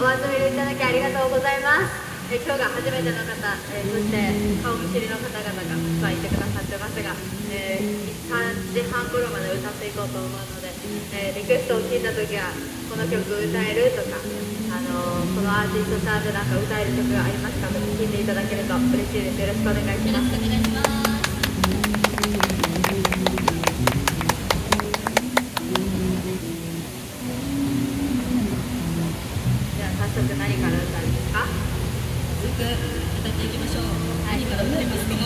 お集めいただきありがとうございます。今日が初めての方、そして顔見知りの方々がたくさんいてくださってますが、3時半頃まで歌っていこうと思うので、リクエストを聞いた時はこの曲歌えるとか、このアーティストさんでなんか歌える曲がありますかと聞いていただけると嬉しいです。よろしくお願いします。よろしくお願いします。早速何から歌うんですか？ 早速歌っていきましょう。何から歌いますか？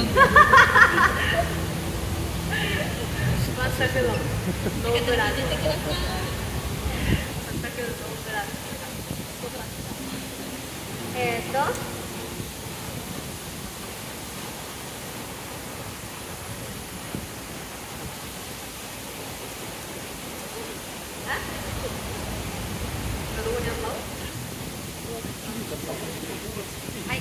全くのノープラン。全くノープラン。どこにあった？はい。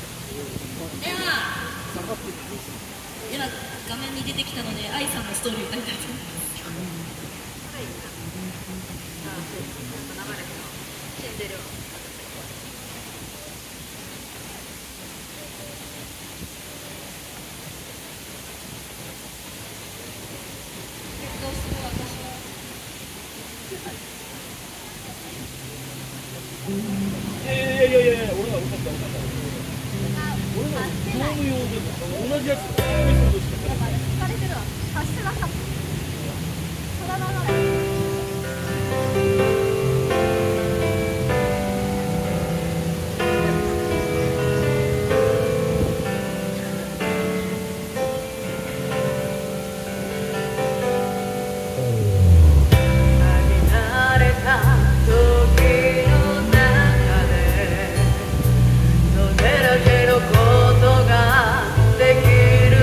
では画面に出てきたので、愛さんのストーリーを歌いたいと思います。 はい。流れてる。死んでる。 どうする私は。 いや、俺は歌った。俺は業務用で同じやつ。 疲れてるわ。走ってなかった。空の流れ。ことができる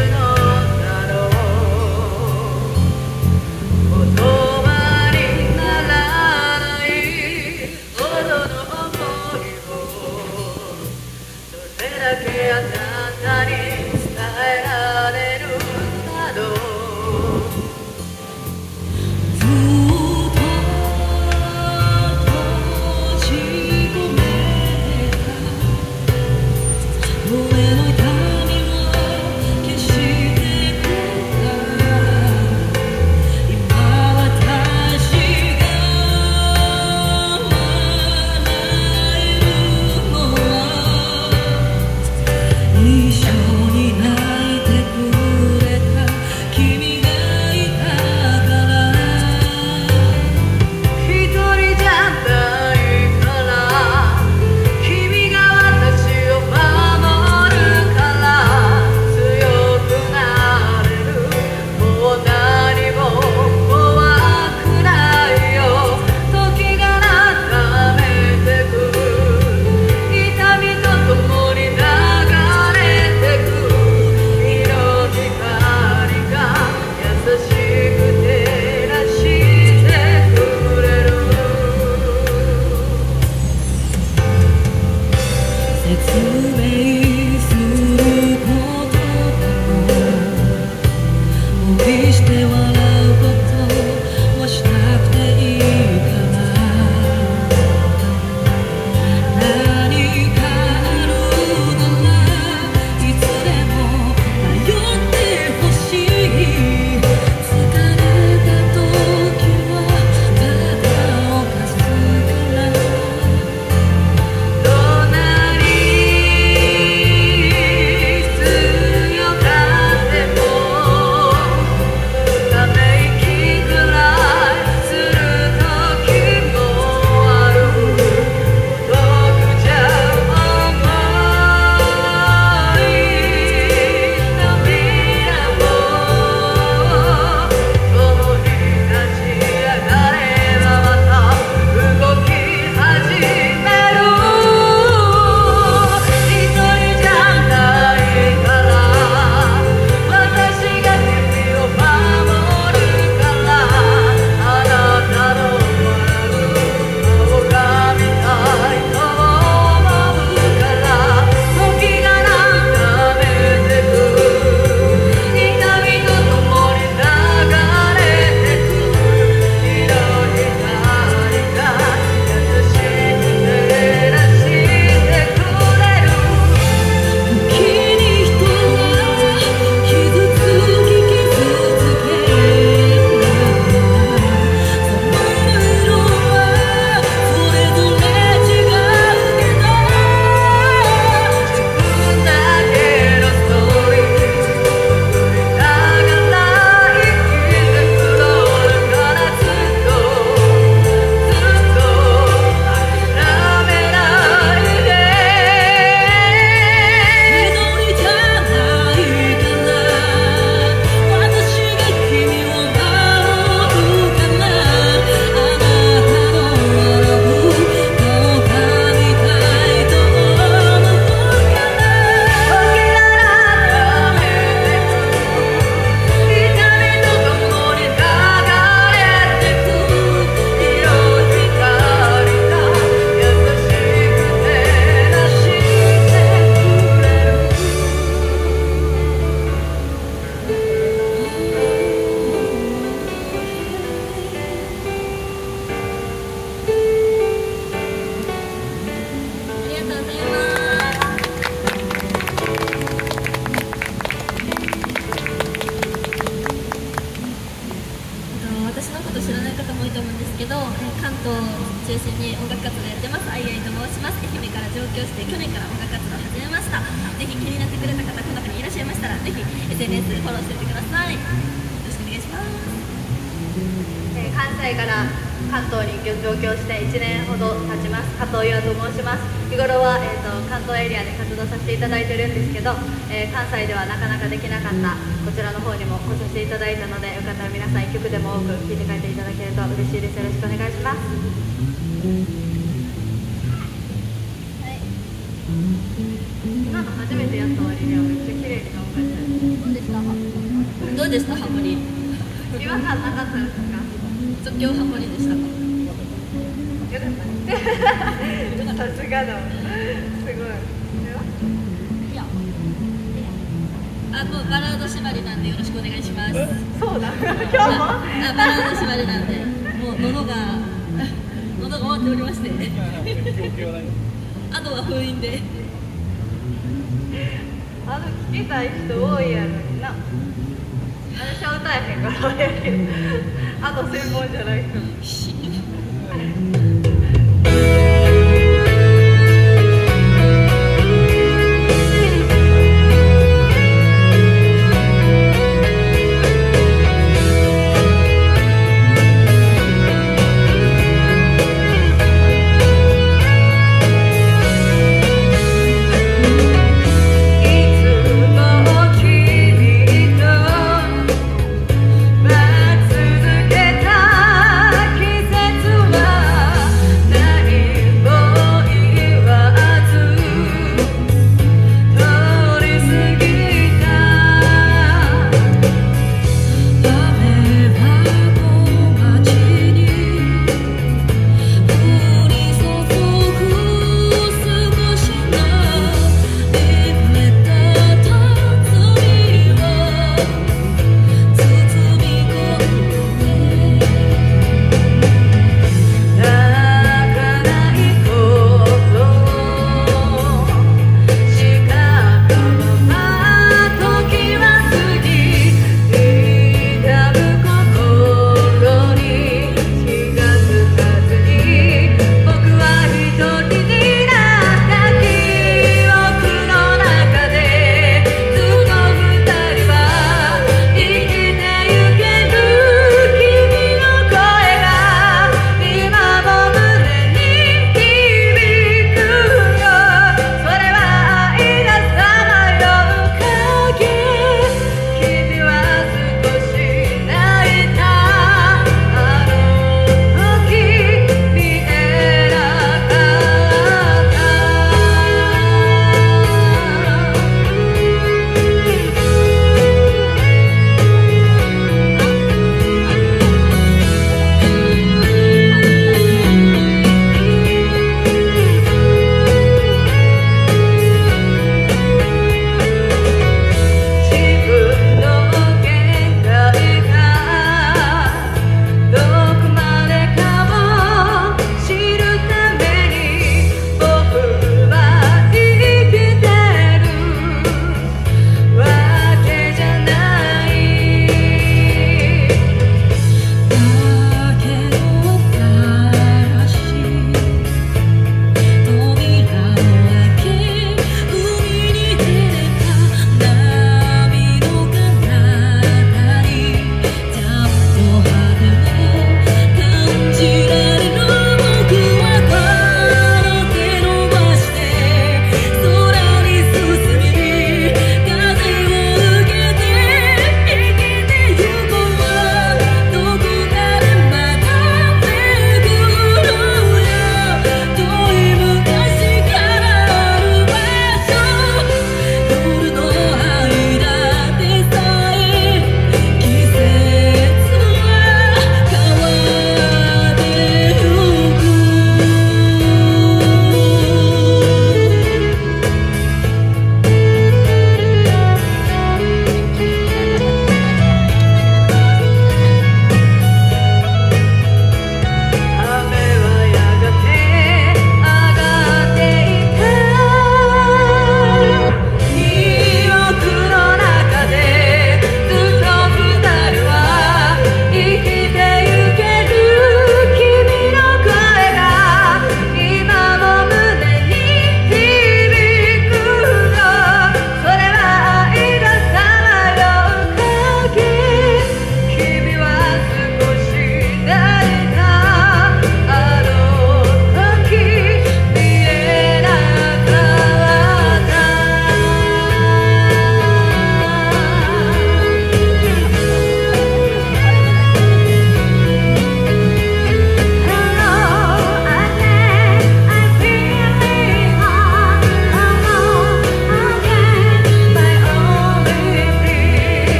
知らない方も多いと思うんですけど、関東を中心に音楽活動やってます、あいあいと申します。愛媛から上京して去年から音楽活動を始めました。ぜひ気になってくれた方、この中にいらっしゃいましたら、ぜひ SNS フォローしておいてください。よろしくお願いします。 関西から関東に上京して1年ほど経ちます。加藤優愛と申します。日頃は、関東エリアで活動させていただいてるんですけど、関西ではなかなかできなかったこちらの方にも来させていただいたので、よかったら皆さん1曲でも多く聴いて帰っていただけると嬉しいです。よろしくお願いします。はい、今の初めてやった割にはめっちゃ綺麗に頑張りたい。 どうでしたハモリ？ 違和感なかったですか？ 即興ハモリでしたか？ よかったさすがだわ、すごい。 もうバラード縛りなんでよろしくお願いします。 そうだ、今日もバラード縛りなんで、もう喉が終わっておりましてあとは封印で聞きたい人多いやろにな。私は歌えへんからあれやけど、あと専門じゃない人続けた季節は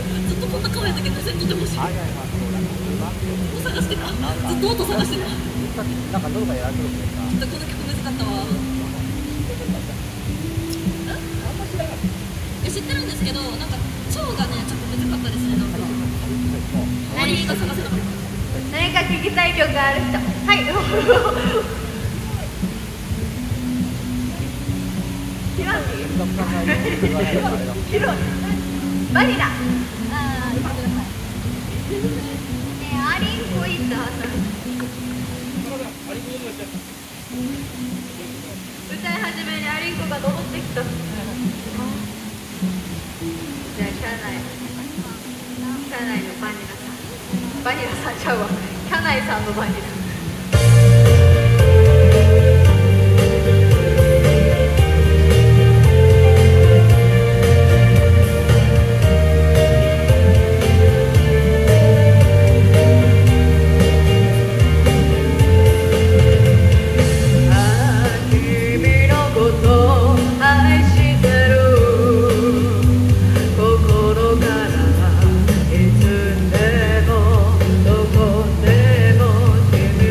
ずっとこんな顔やったけどそれ撮ってほしい。もう探してた。ずっと音探してた。 なんか喉がやられてるんですか。 ちょっとこの曲難かったわ。知ってるんですけど、なんか腸がねちょっと難かったですね。なんか何が探せなかった。 何か聞きたい曲ある人。はい。ヒロシ。ヒロシ。バニラ。ああ、言ってください。ねえ、アリンコいった。歌い始めにアリンコが登ってきた。じゃあ、車内のバニラさん。バニラさんちゃうわ。車内さんのバニラ。心からいつでもどこでも君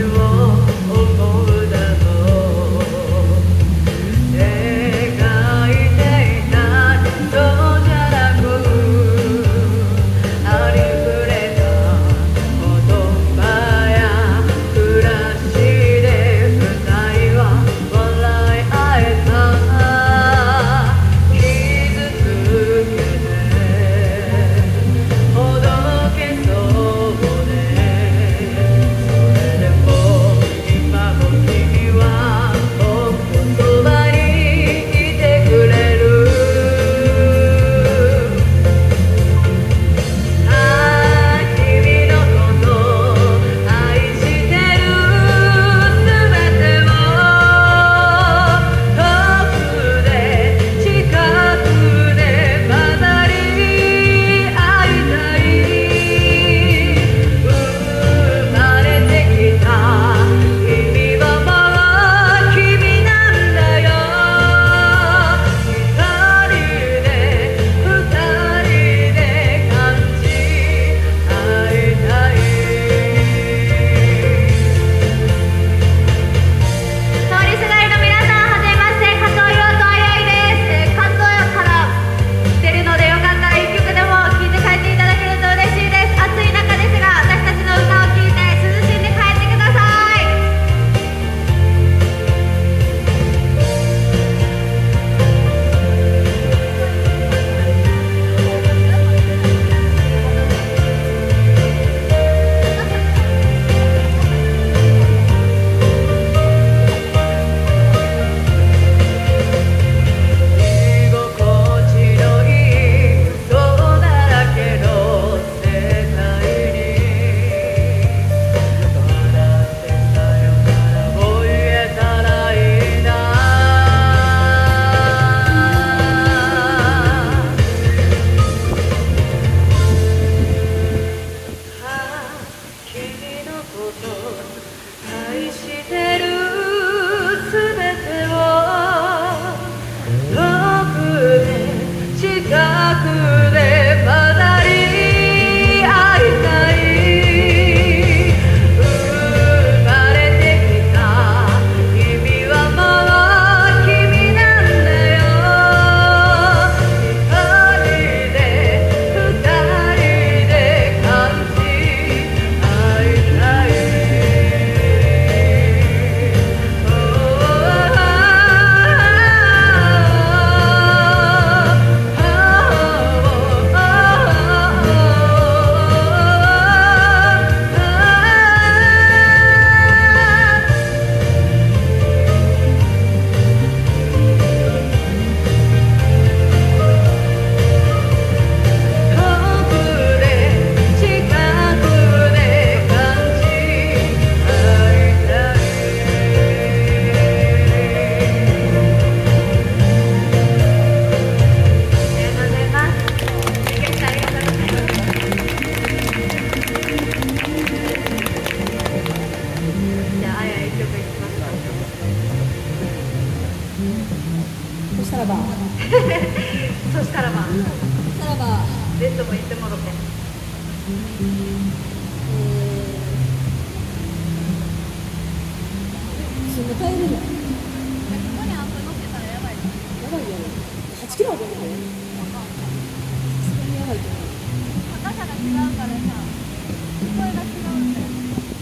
こ行ってもろて。 すぐ帰れる。 ここにアップ乗ってたらやばい。 やばいよ。8キロあるよね。やばいと思う。 高さが違うからさ、声が違うんだよ。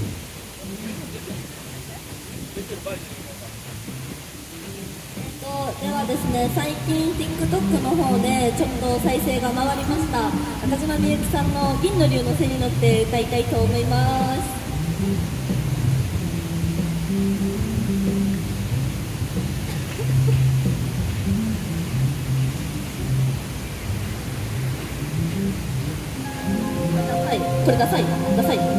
ではですね、最近 TikTok の方でちょっと再生が回りました中島みゆきさんの銀の竜の背に乗って歌いたいと思います。はい、これダサいダサいダサい。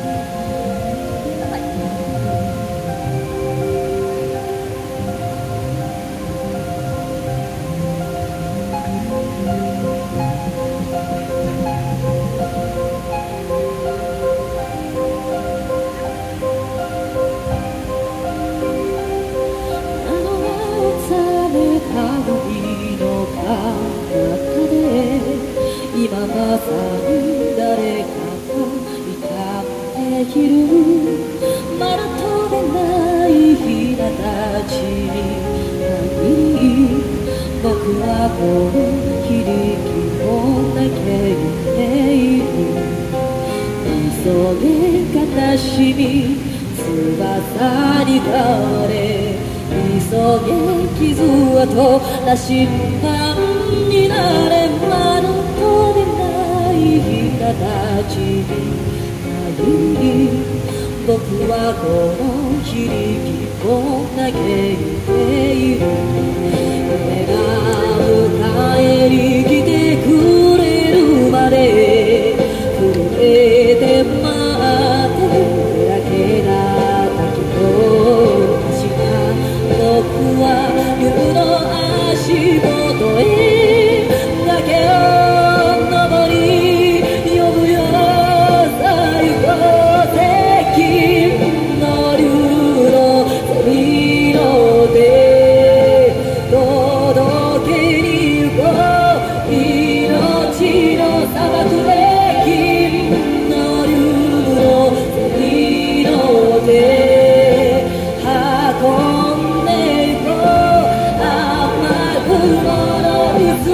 今まさに誰かと痛っているまだ飛べないひなたちに限り僕はこの響きをだけ言っている急げ悲しみ翼に変われ急げ傷跡羅針盤になれまだ飛べないひなたちに限り僕はこの響きをだけ言っている願う帰り来てくれるまで震えて待って開けられた気をした僕は夜の足元へだけを登り呼ぶよ最高責の竜の背に乗って届けに行こう命の砂漠で金の竜の背に乗って運んでいこう雨雲の渦を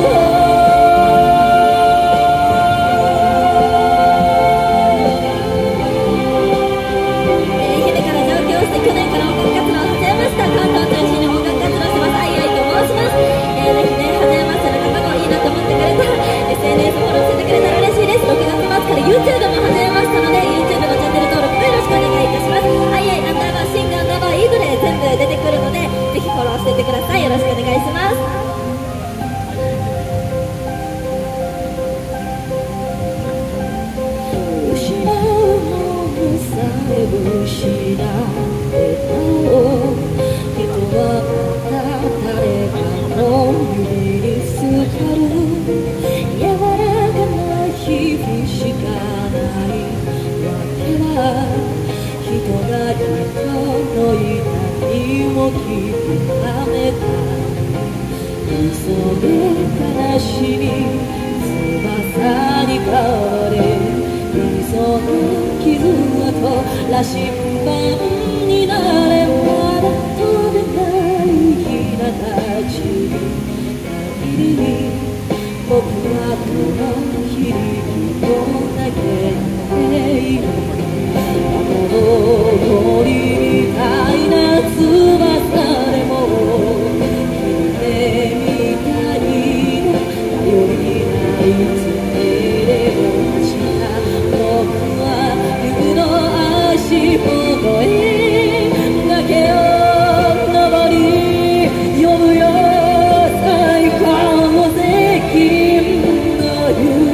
愛媛から上京して去年から音楽活動を始めました。関東を中心に音楽活動してます。あいあいと申します。ぜひね、初めましての方もいいなと思ってくれたら SNS フォローしてくれたら嬉しいです。6月末から YouTube も始めましたので YouTube のチャンネル登録もよろしくお願いいたします。あいあいアンダーバーシンガーアンダーバーイーグで全部出てくるのでぜひフォローしていってください。よろしくお願いします。失うものさえ失ってた人はまた誰かの指にすがる柔らかな皮膚しかないわけだ人が人の痛みを聞くためか急げ悲しみ翼に変われ急げ傷跡羅針盤になれまだ飛べないひなたちに限り僕はこの響きをだけ言っているあの鳥みたいな翼でも夢みたいな頼りないつえで落ちた僕は冬の足元へだけを登り呼ぶよ最高の責任の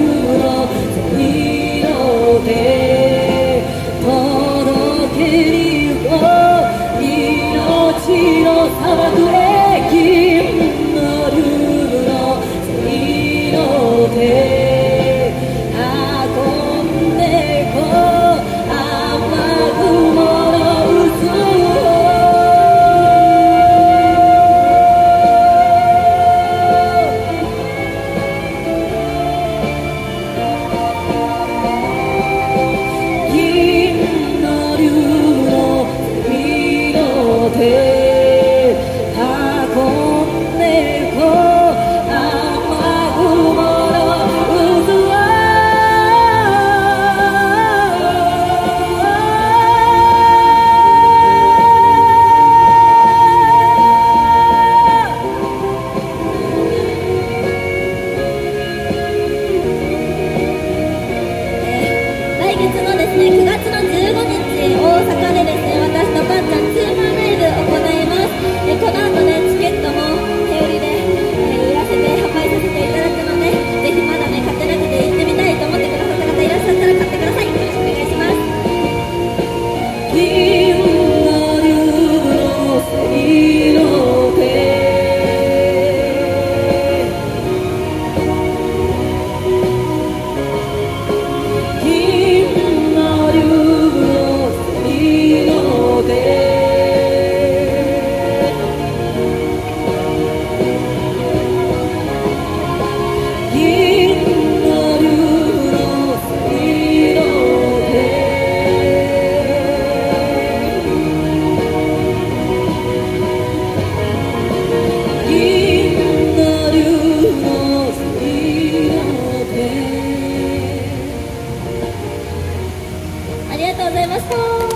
ラスト。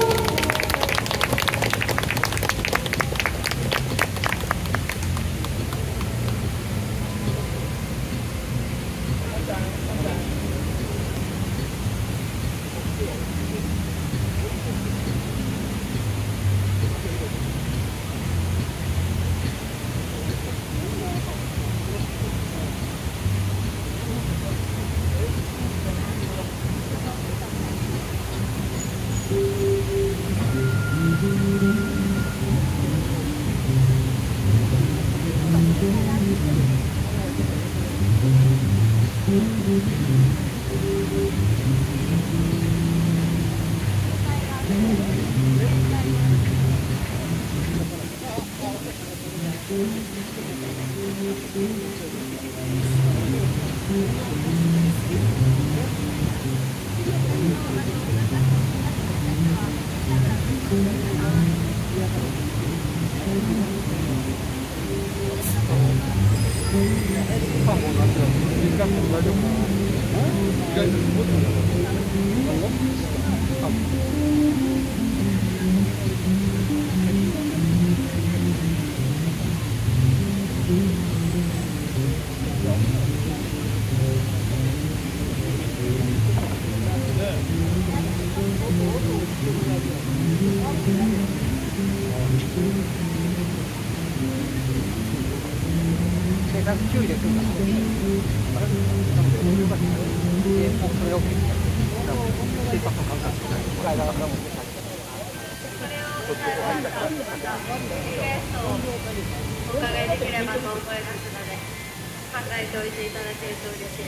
お伺いできればと思いますので、考えておいていただけると嬉しいです。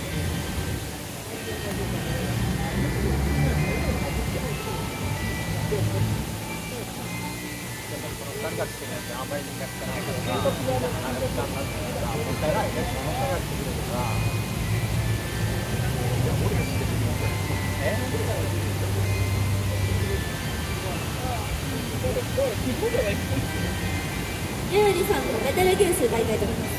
ユーリさんのメタルギュース大会と思います。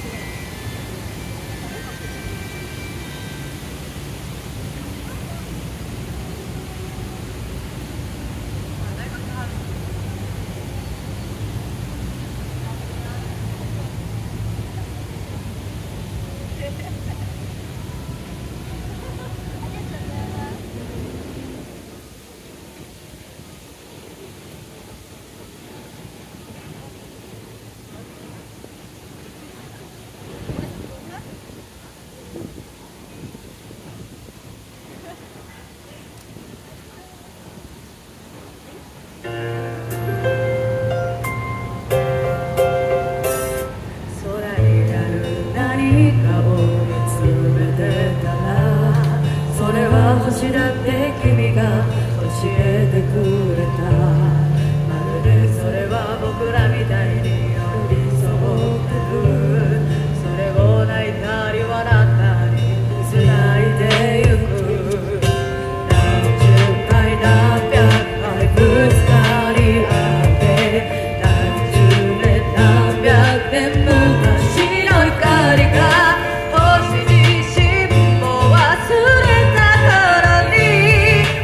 星だって君が教えてくれた。まるでそれは僕らみたいに寄り添ってく。それを泣いたり笑ったり繋いでゆく。何十回何百回ぶつかり合って何十年何百年昔の光が星自身も忘れた頃に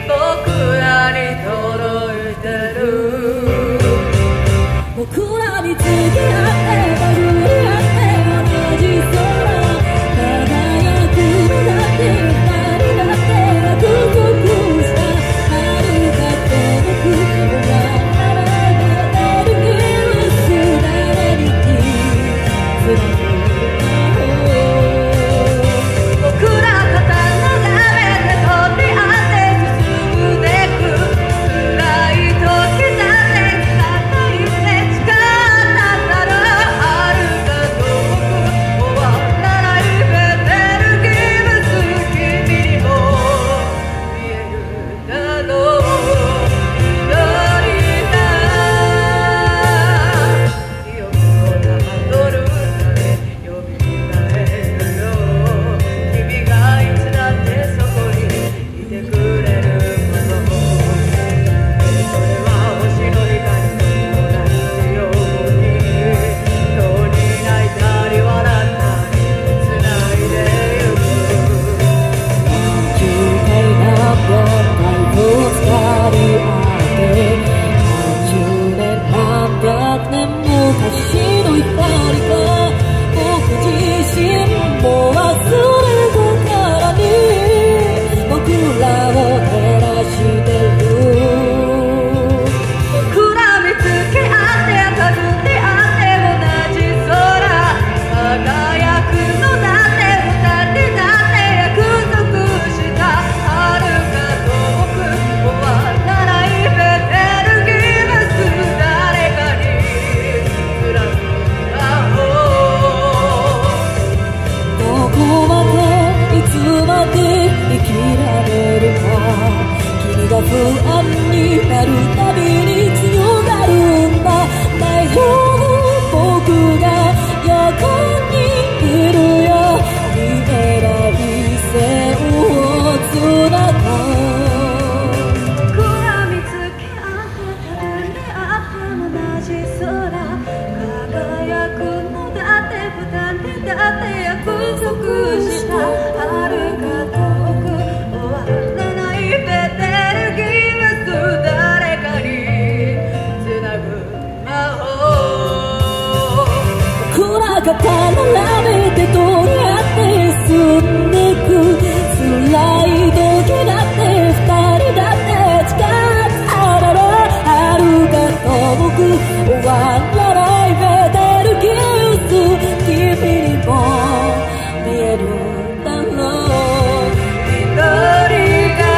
並べて取り合って進んでいく辛い時だって二人だって近さだろ遥か遠く終わらないベテルギウス君にも見えるんだろう一人が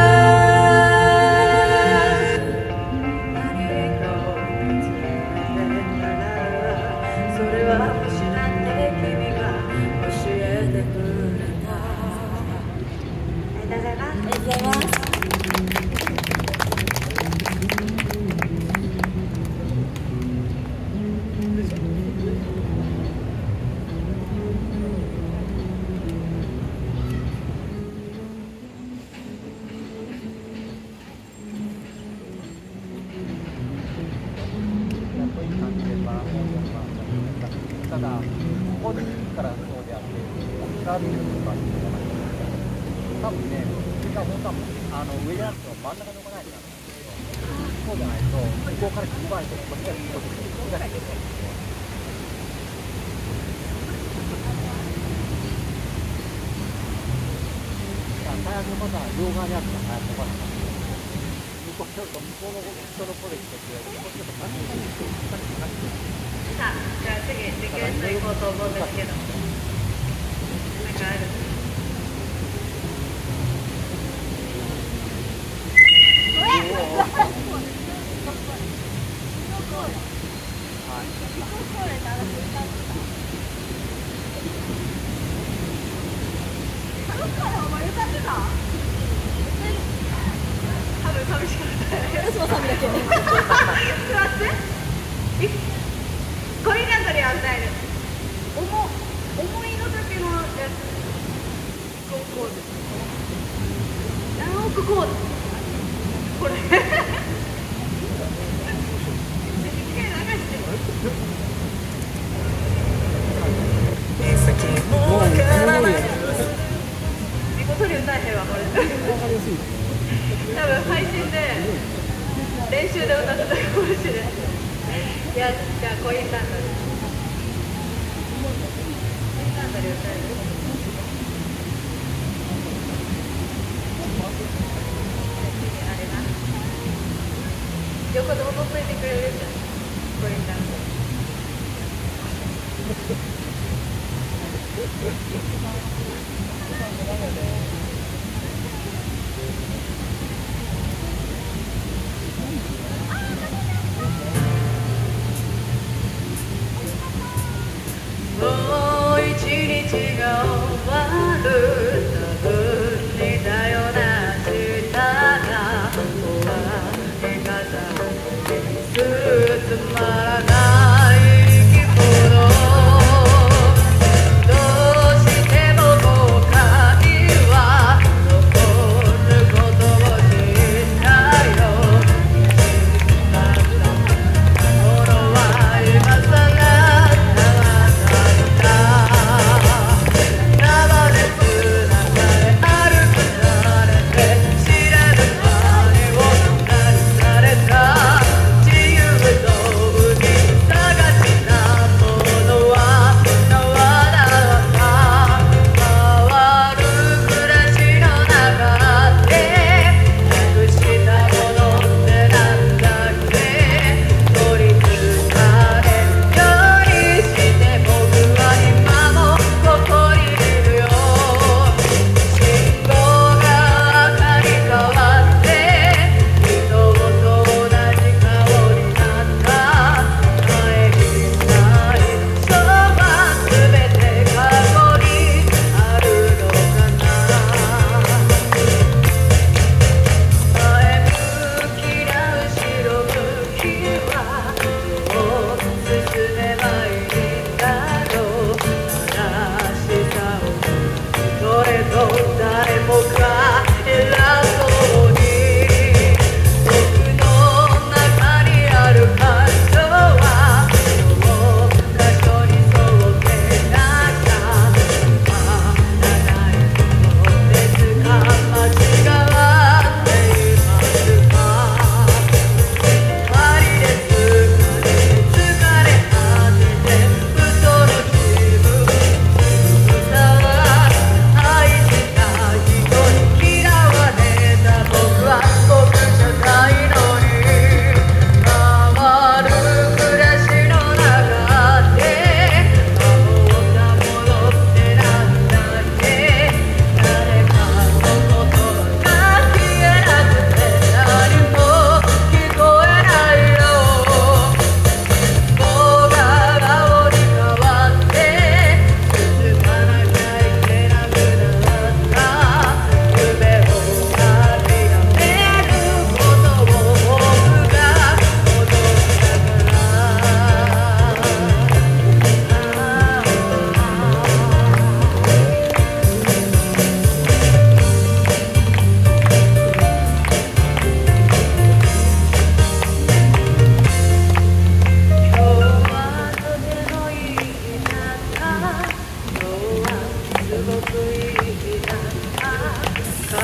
何かを見つめてたらそれは星なんて君が教えてくれたありがとうございます。ありがとうございます。 ただ、ここにいるからそうであって、サービスとかっていうのがない。多分ね、時間も多分上じゃなくても真ん中に置かないとダメなんですけど、そうじゃないと、向こうから切り替えて、こっちから切り替えて、こっちから切り替えて。最悪また両側にあったら早く飛ばない。向こうちょっと向こうの人の声してくれる。こっちょっと感じてる。 さあ、じゃあ次リクエスト行こうと思うんですけど、なんかある？多分寂しかった。 私も寂だけど。 座って。コインランドリーは歌える。思いの時のやつ。こうです。何億コード。これ。猫取り歌えへんわこれ。多分配信で練習で歌ってたかもしれない。いや、じゃあコインランドリー。コインランドリー歌える？あれな。横で踊っといてくれるじゃん。コインランドリー。もう一日が終わる多分似たような明日が終わり方つまらない生き物どうしても後悔は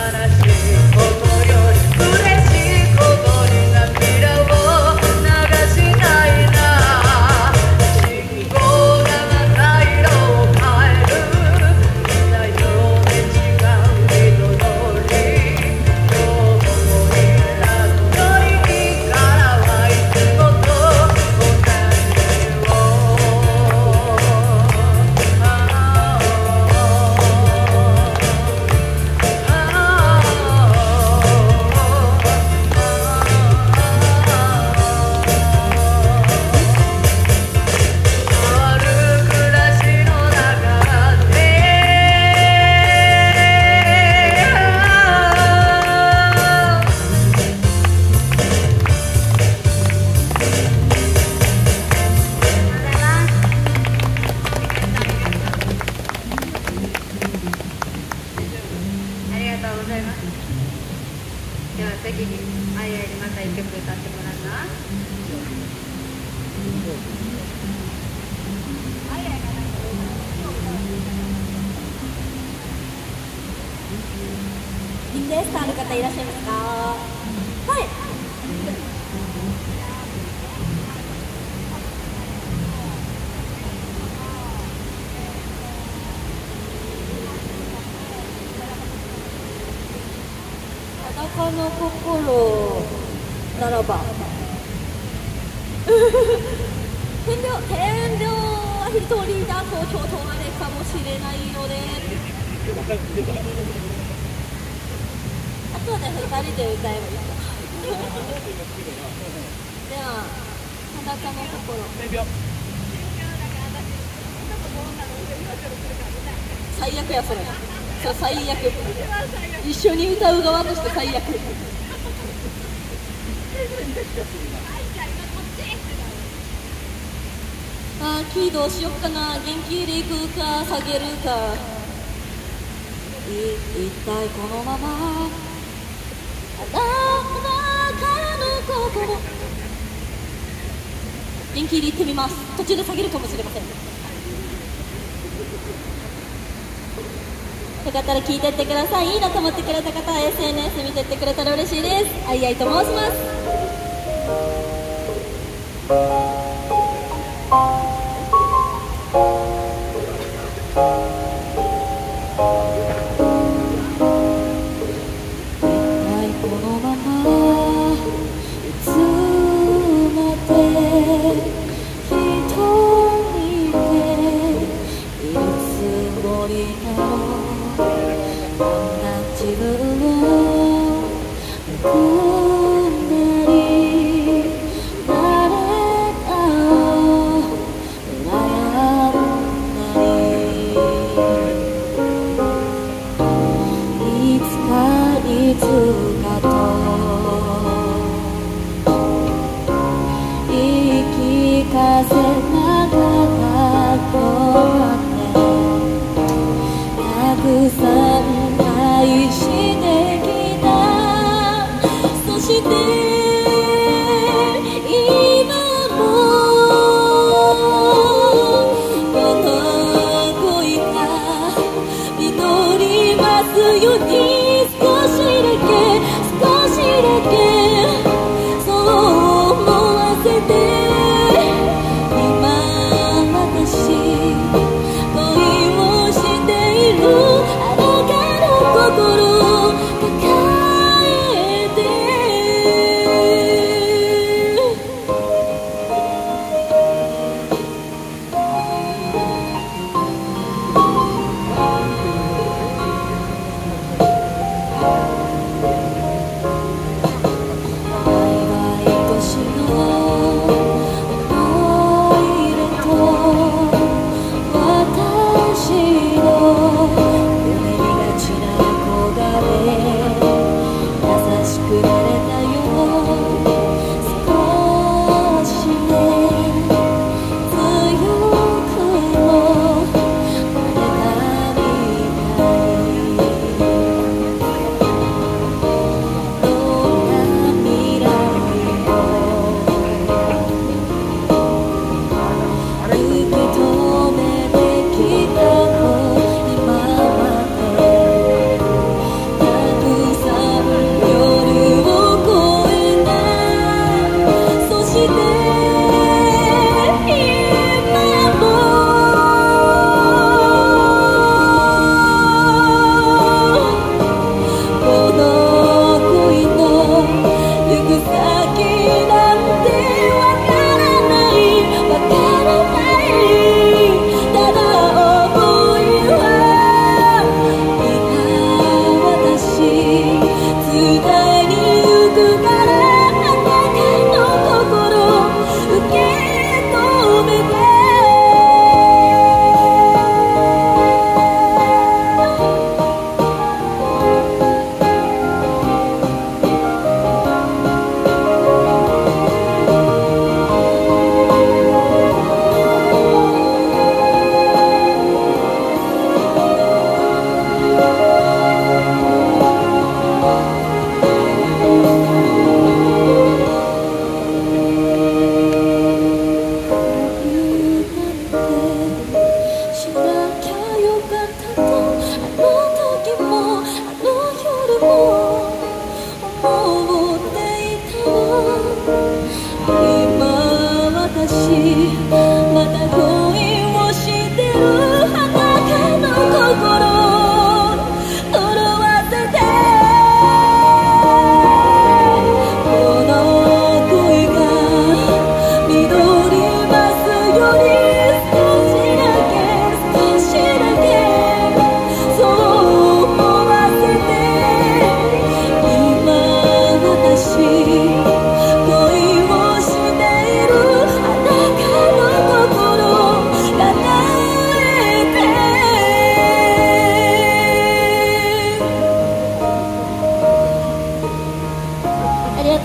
リクエストある方いらっしゃいますか？はい。裸の心ならば天領は一人だとちょっとあれかもしれないので、あとはね、2人で歌えばいいかでは、裸の心最悪や、それ最悪。一緒に歌う側として最悪。キーどうしよっかな。元気でいくか下げるか。一体このままあなたの心、元気でいってみます。途中で下げるかもしれません。よかったら聞いてってください。いいなと思ってくれた方は SNS 見てってくれたら嬉しいです。あいあいと申します。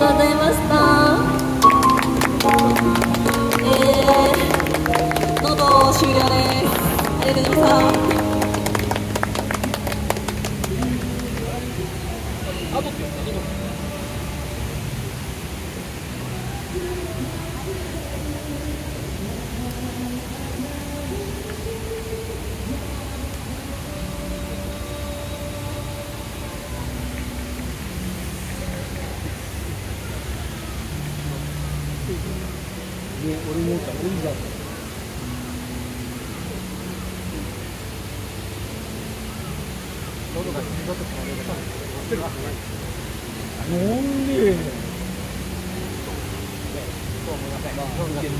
とうございました。喉終了です。ありがとうございました。 あとって言ったどこね、俺も思ったらいいじゃん。 喉がしんどくてもなんでそう思いません。まあ、同じ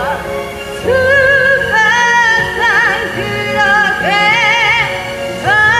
「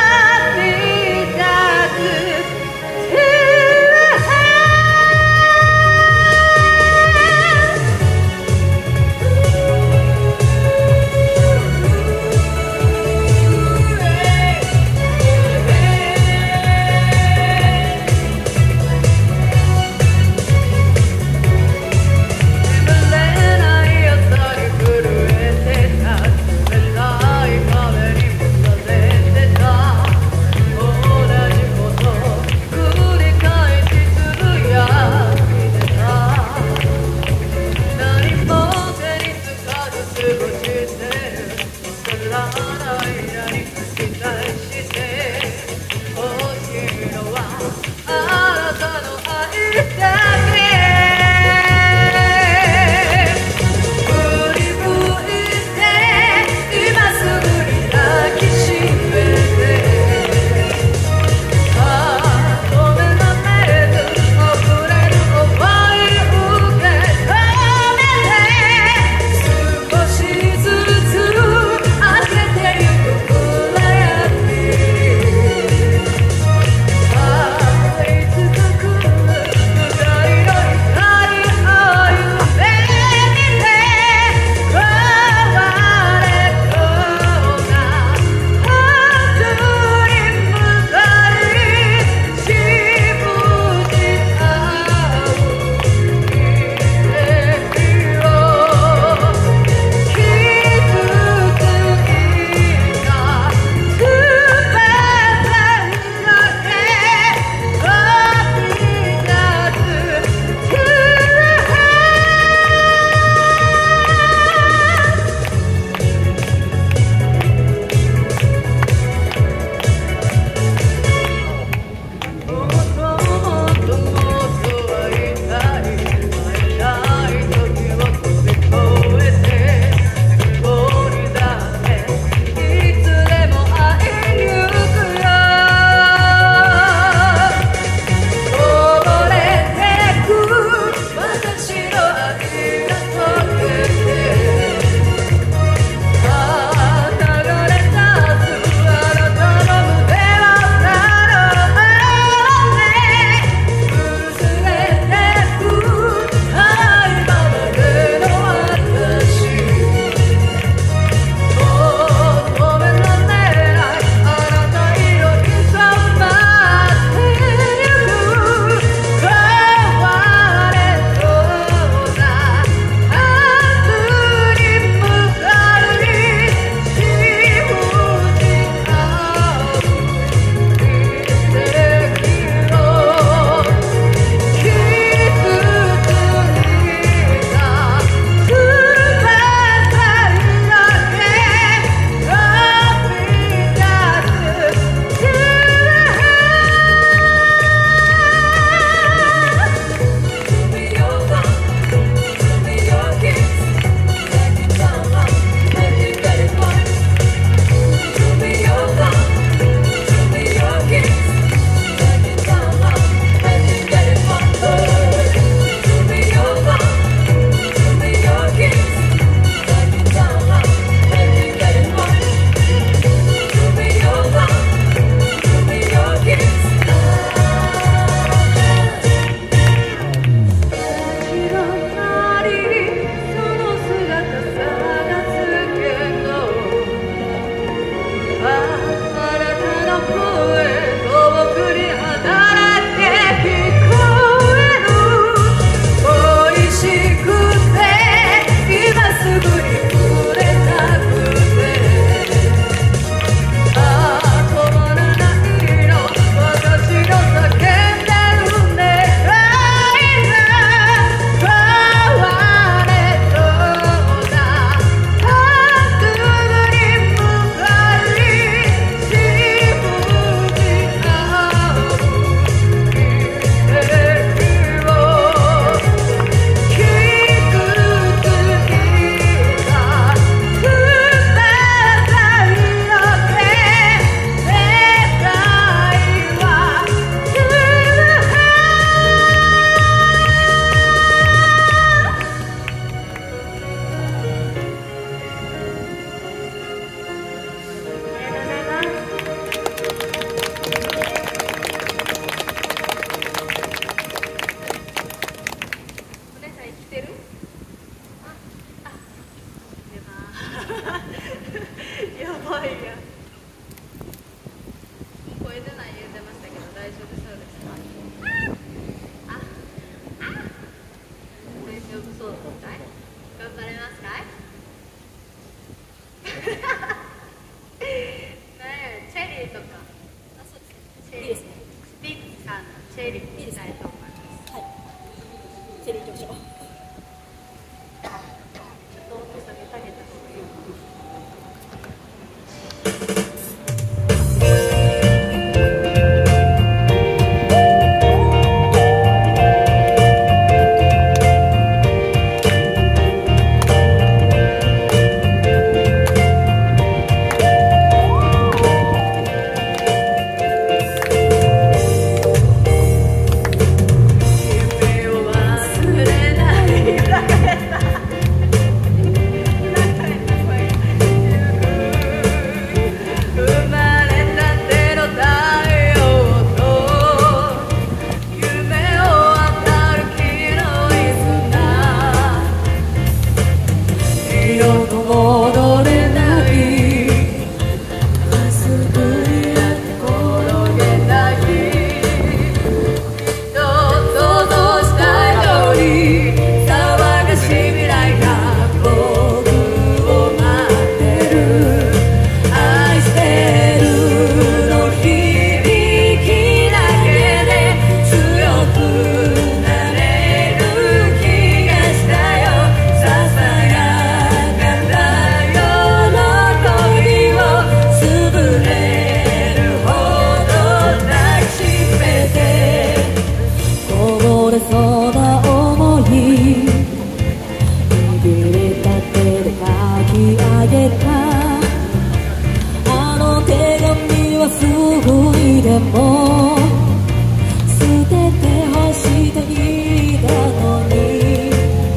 でも捨ててほしいと言ったのに、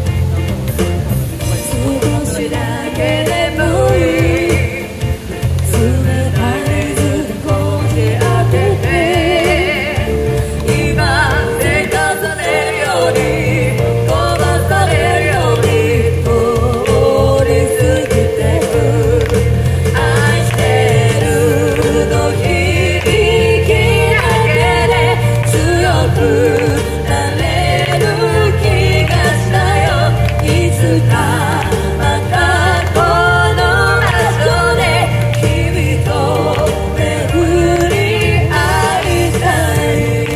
少しだけでもいい冷たい水でこじ開けて、今せかされるように飛ばされるように通り過ぎてく、愛してるの響きだけで強くなれる気がしたよ。いつかまたこの場所で君と巡り会いたい。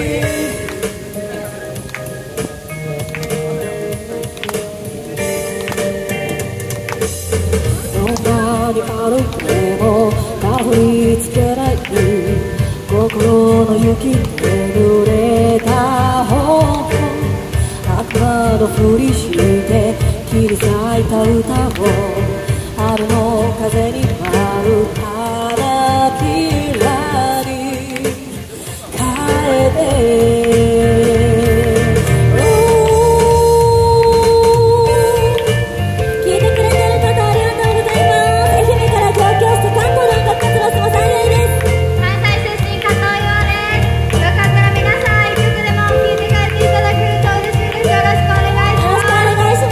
どんなに歩いてもたどり着けない心の雪で濡れた本、悪魔のふりして切り裂いた歌を春の風に舞う花びらに変えて、聞いてくれてる方ありがとうございます。愛媛から上京して関東の音楽活動してますあやいです。 関西出身加藤陽です。よかったら皆さん一曲でも聴いて帰っていただけると嬉しいです。よろしくお願いしよろしくおます。 願いします。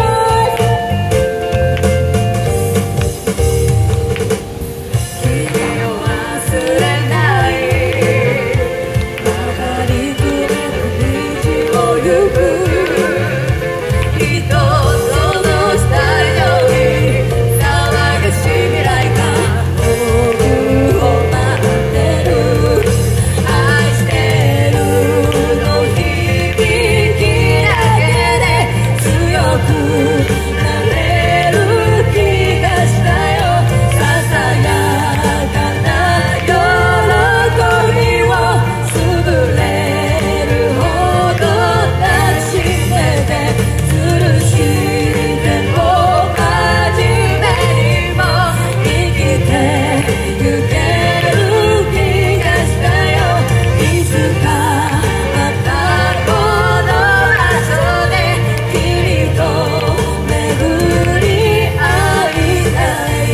君を忘れない、また陸への道を行く、人を想像したように騒がしい未来が僕を待ってる、愛してるの響きだけで強くなれる気がしたよ。ささやかな喜びを潰れるほど抱きしめて、吊るしても真面目にも生きてゆける気がしたよ。いつかまたこの場所で君と巡り会いたい。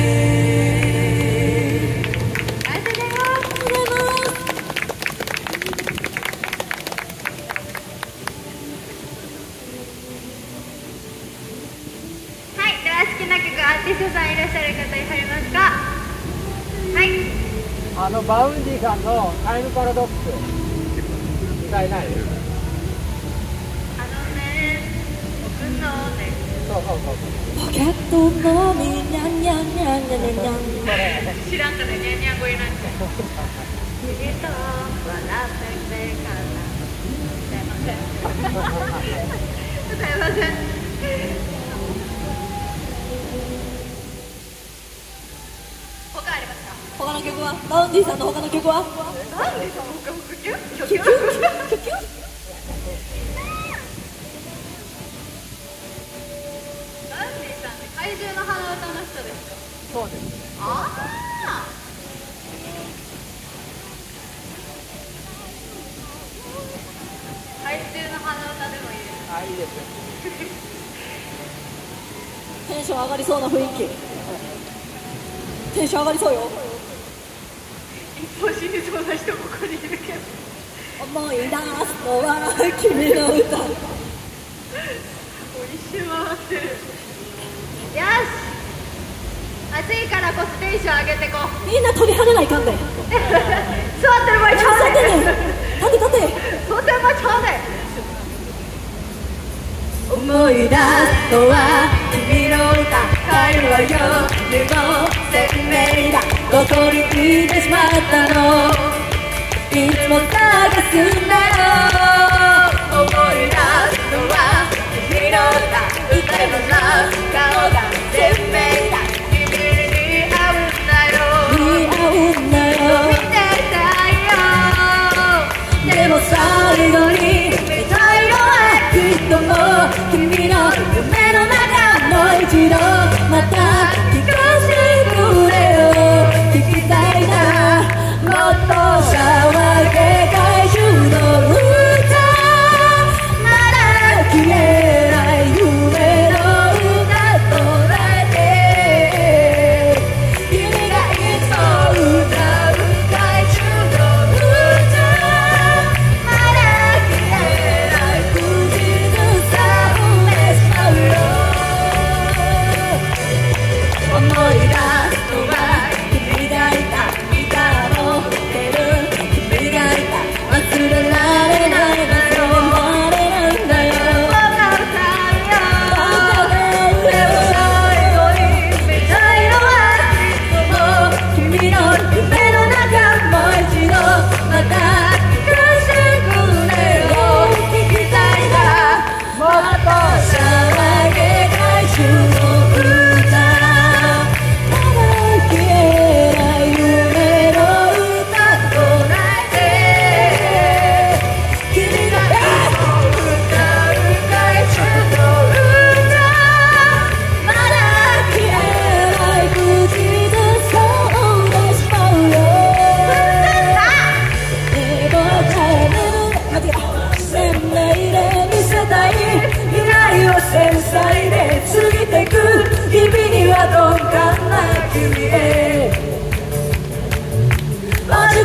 ありがとうございます。はい、では好きな曲アーティストさんいらっしゃる方いはりますか？はい。 バウンディさんのタイムパラドックス歌えない？ 僕のね、 そうそうそうそう。 ポケットのみにゃんにゃんにゃんにゃんにゃんにゃん。 知らんからニャンニャン語になっちゃう。君と笑っててからすいませんすいません。他ありますか？ 他の曲はバウンディさんの他の曲はなんでその他の曲？ キュキュキュキュ。 アンディさんって怪獣の花歌の人ですか？ そうです。 ああ。怪獣の花歌でもいいですか？ あ、いいですよ。 テンション上がりそうな雰囲気。テンション上がりそうよ。 一方死にそうな人ここにいるけど。 思い出すのは君の歌。 もう一周回ってる。よし。暑いからこそテンション上げてこう。 みんな飛び跳ねないかんで。 座ってる場合ちゃう座ってね。立て立て。 座ってる場合ちゃうね。 思い出すのは君の歌。帰るわよでも鮮明だ。どこに行ってしまったの。いつも探すんだよ。思い出すのは君の歌。歌いながら顔が鮮明だ。 君に会うんだよ。 似合うんだよ。 見てたよ。 でも最後に見たいのはきっともう君の夢の中もう一度また聞かせてくれよ。聞きたいなもっと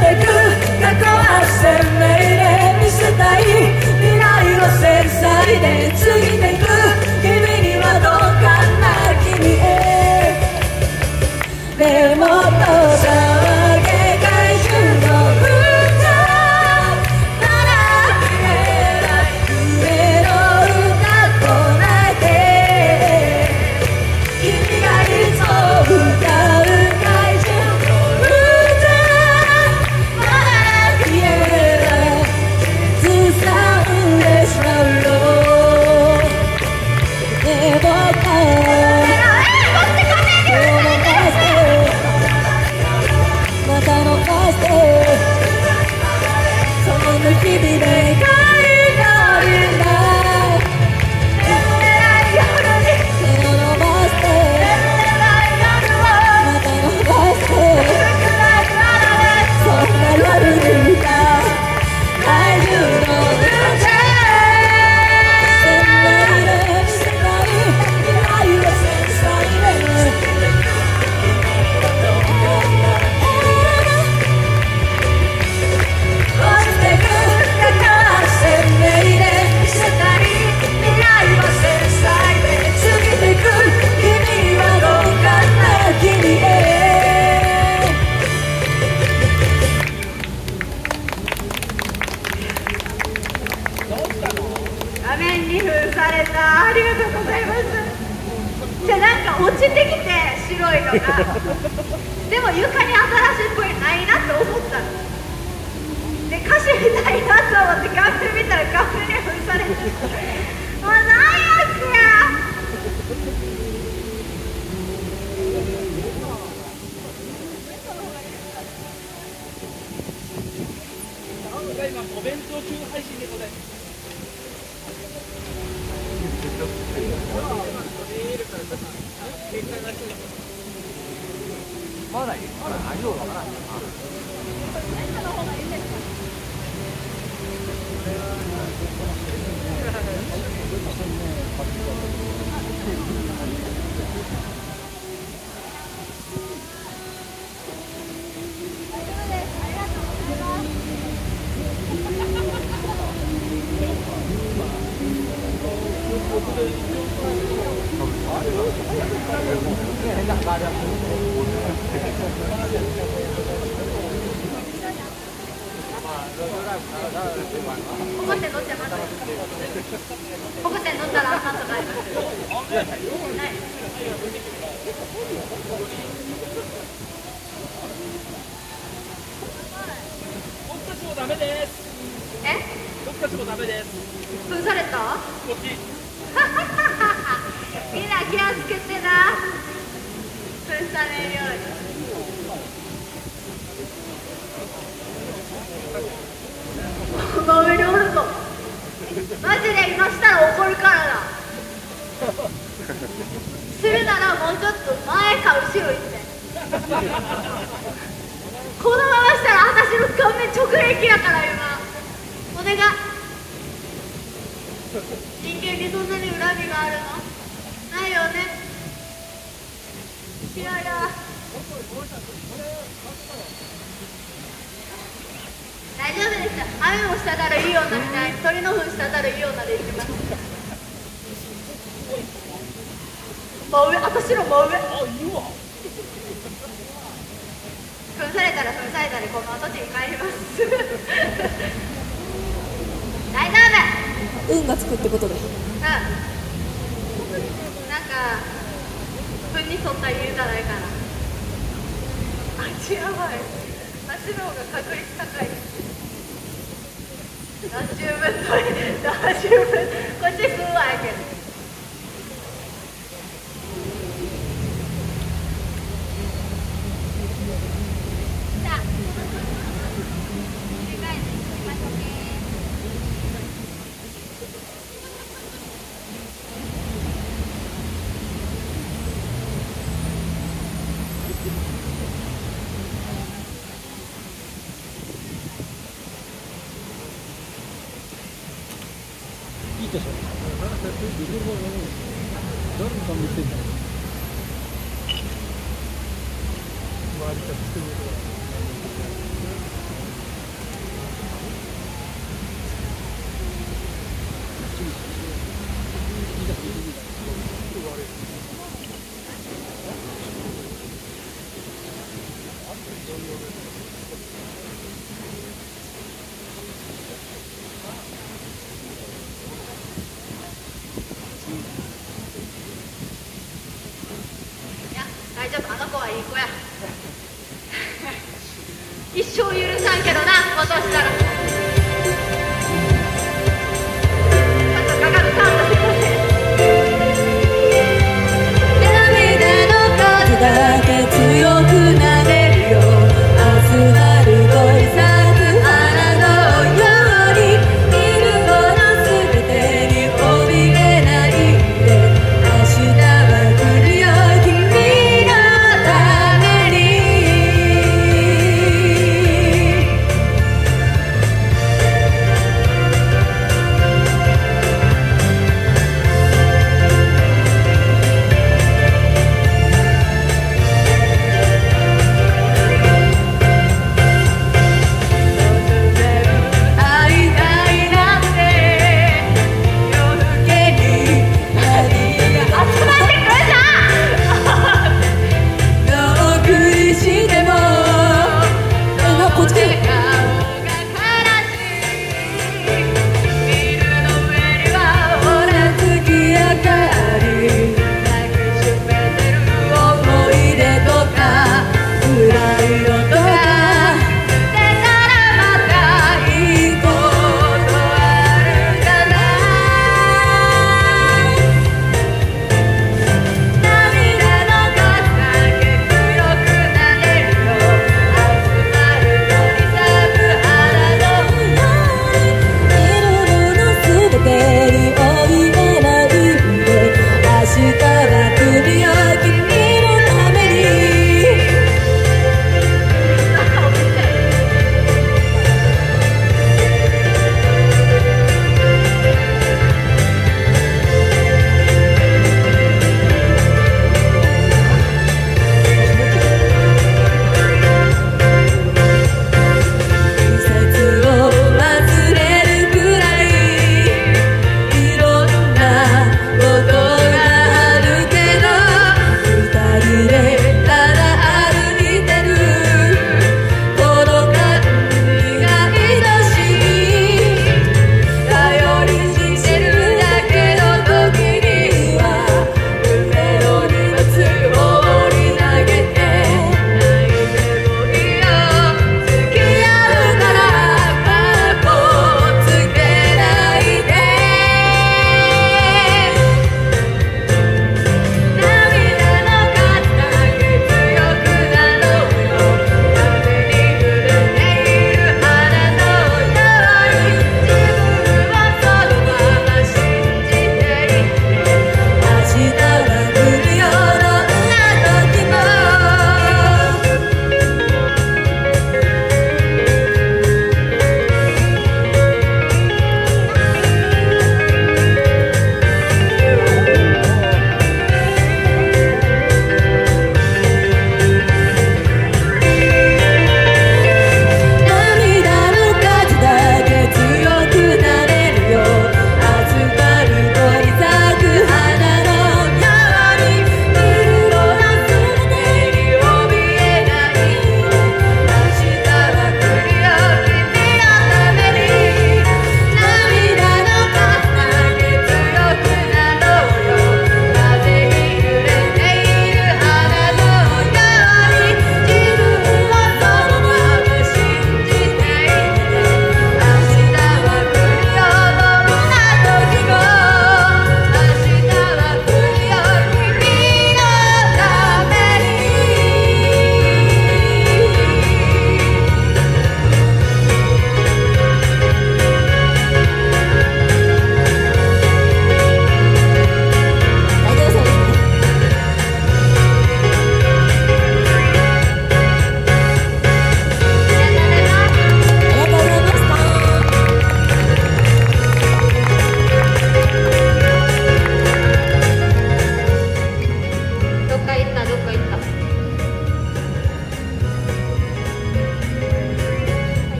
してく過去は鮮明で見せたい未来を繊細で過ぎてく君にはどうかな君へでもっと騒げ怪獣の歌なら消えない夢の歌唱えて君がいつも歌う怪獣の歌なら消えないずさんでしまうよでもまたのかしてそんな日々で帰りたりない手を伸ばしてまた伸ばしてそんな夜に歌う怪獣の歌鮮明で見せたい未来は繊細で落ちてく過去は鮮明で見せたい未来は繊細で過ぎてく君はどうかな君へ画面に封された。ありがとうございます。じゃあなんか落ちてきて白いのがでも床に新しいっぽいないなって思ったので歌詞みたいなと思って画面見たら画面に封されてもう何やつや今お弁当中配信でございます。 まだ何をわからないな。 ここって乗ってます。ここって乗ったらあかんとかあります。ない。 僕たちもダメです。僕たちもダメです。 封された？ こっち。 みんな気をつけてな。封されるように。真上におるぞ。マジで今したら怒るからな。するならもうちょっと前か後ろ行って。このまましたら私の顔面直撃やから今。お願い。人間にそんなに恨みがあるの？ないよね。嫌いだ。大丈夫です。雨もしたたるいい女みたいに鳥の糞したたるいい女で行きます。真上、私の真上。噴されたら噴されたりこの跡地に帰ります。大丈夫。 運がつくってことで。 なんか糞に沿った理由じゃないかな。あっちやばい。あっちの方が確率高い。何十分と何十分こっちすんわやけど。さあ切り替えていきましょうね。 いいでしょ。誰のために言ってんだろう。周りから作ることが。 はいい子や一生許さんけどな、落としたらかかるカードすいません。 涙の数だけ強くなれるよ、明日春恋咲く花のように、いるものすべてに怯えないで、明日は来るよ君のために。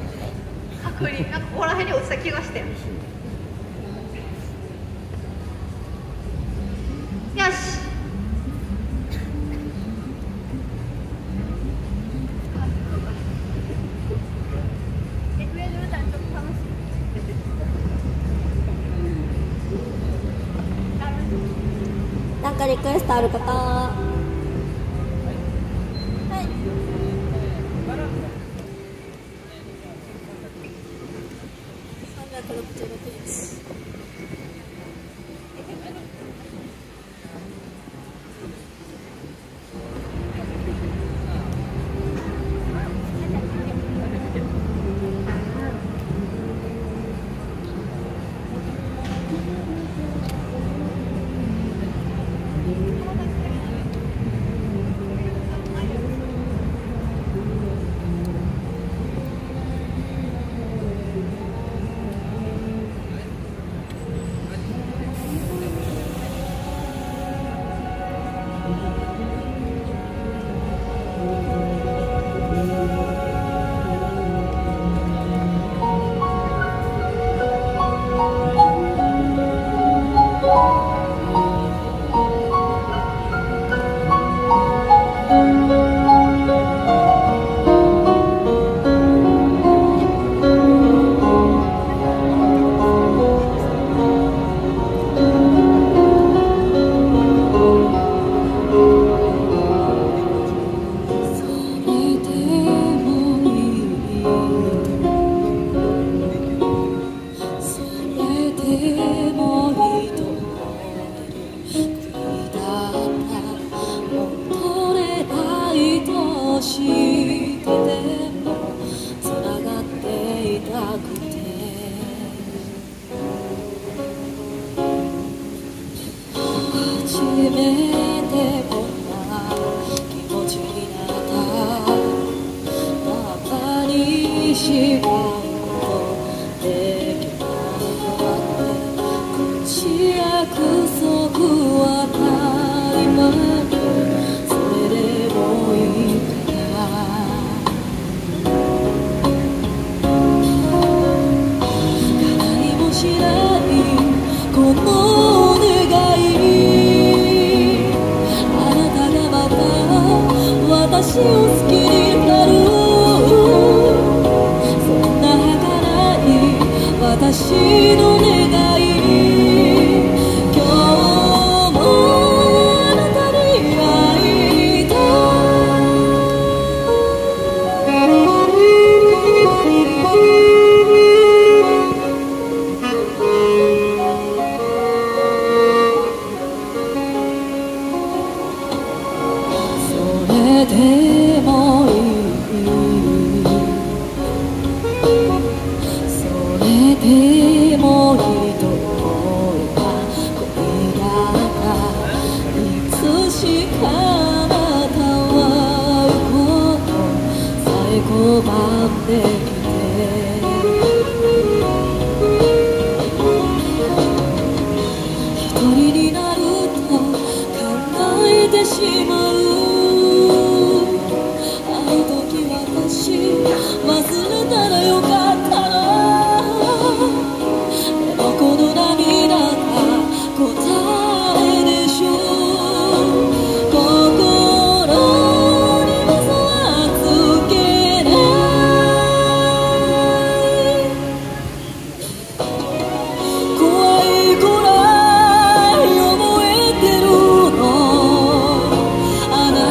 確認なんかここら辺に落ちた気がして。 リクエストある方。はい。366日。 あな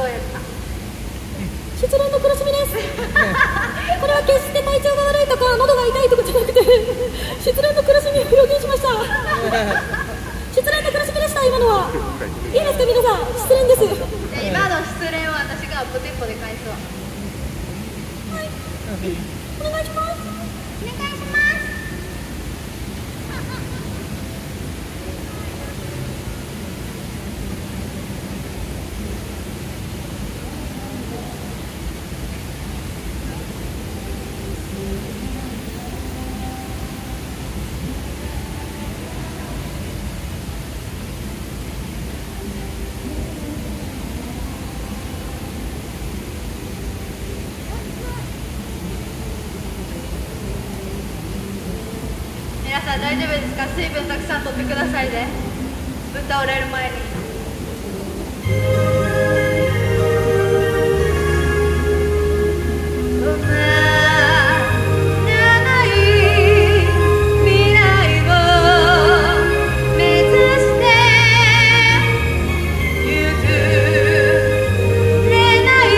やった。 失恋の苦しみですこれは決して体調が悪いとか喉が痛いとかじゃなくて失恋の苦しみを表現しました失恋の苦しみでした。今のはいいですか皆さん、失恋です今の失恋は私がアップテンポで返すわ。 お願いします。 お願いします。皆さん大丈夫ですか？水分たくさんとってくださいね。ぶっ倒れる前に。そんな長い未来を目指して譲れない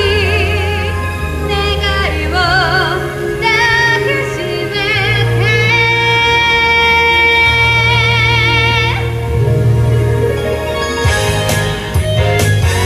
願いを抱きしめて「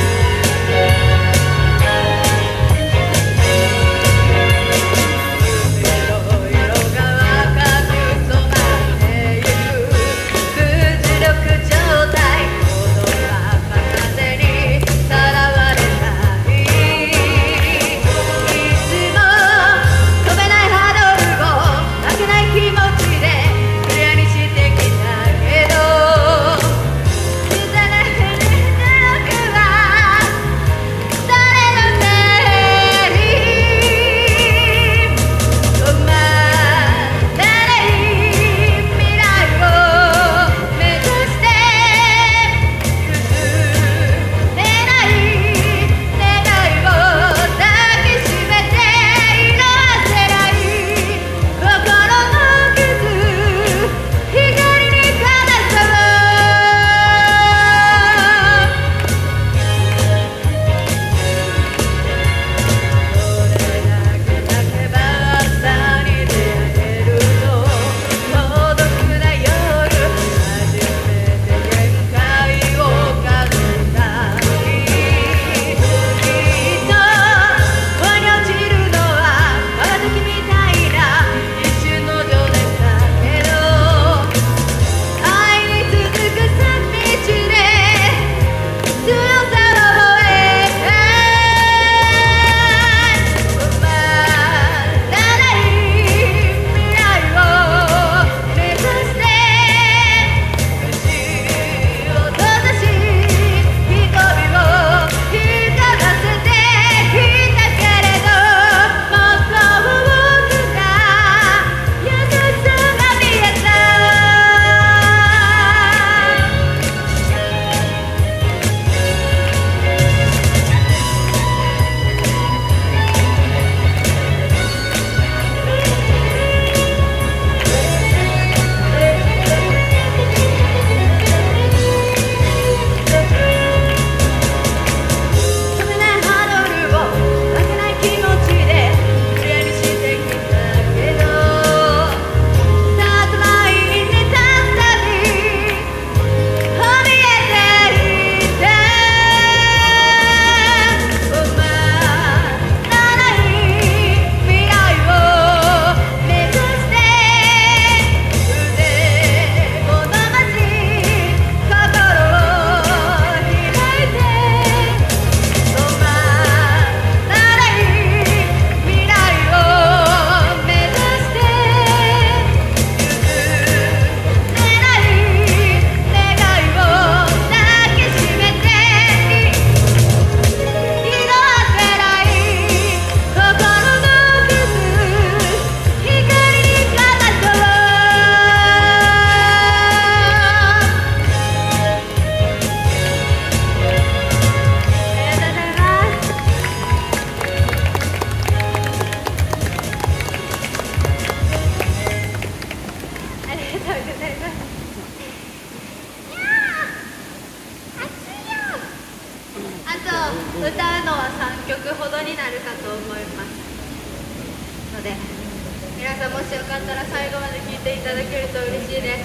は3曲ほどになるかと思いますので、皆さんもしよかったら最後まで聴いていただけると嬉しいです。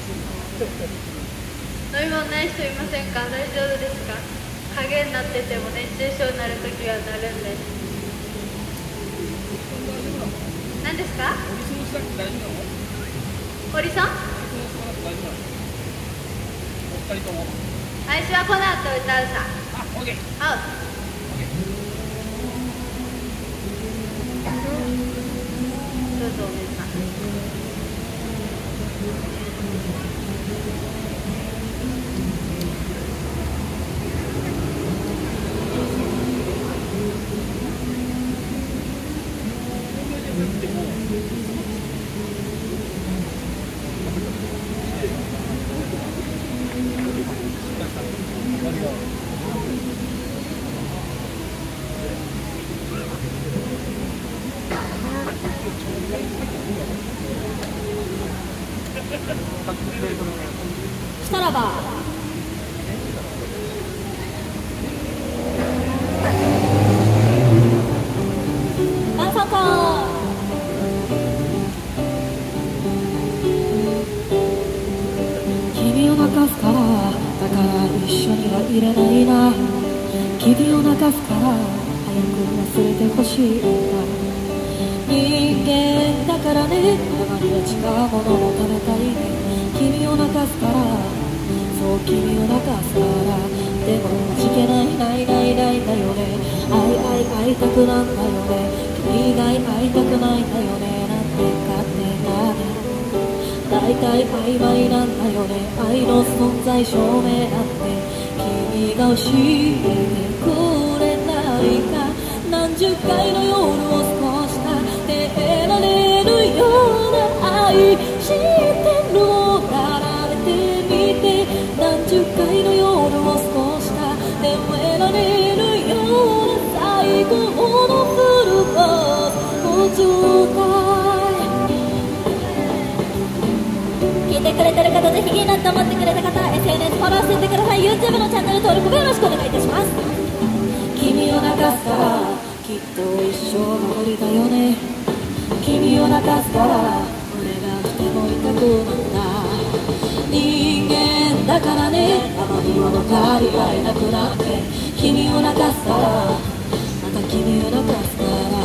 飲み物ない人いませんか？大丈夫ですか？影になってても熱中症になるときはなるんです。何ですか？堀さん？最初はこの後歌うさ。 オッケー。 どうぞお姉さん。 したらば晩餐会。 君を泣かすから、だから一緒にはいれないな。君を泣かすから早く忘れてほしいんだ。人間だからね、たまには違うものも食べたいね。君を泣かすから、そう君を泣かすから。でも味気ないないないないんだよね。会いたくなんだよね。君以外会いたくないんだよね。なんて勝手だね。大体曖昧なんだよね。愛の存在証明なんて君が教えてくれないか。何十回の夜を過ごした出られるような愛してるを並べてみて。何十回の夜を過ごした出られるような最後のフルコースをちょうだい。聞いてくれてる方、ぜひいいなと思ってくれた方、 SNS フォローしてください。 YouTube のチャンネル登録もよろしくお願いいたします。君を泣かすからきっと一生残りだよね。君を泣かすから胸が来ても痛くなんだ。人間だからね、たまには分かり合えなくなって。君を泣かすから、また君を泣かすから。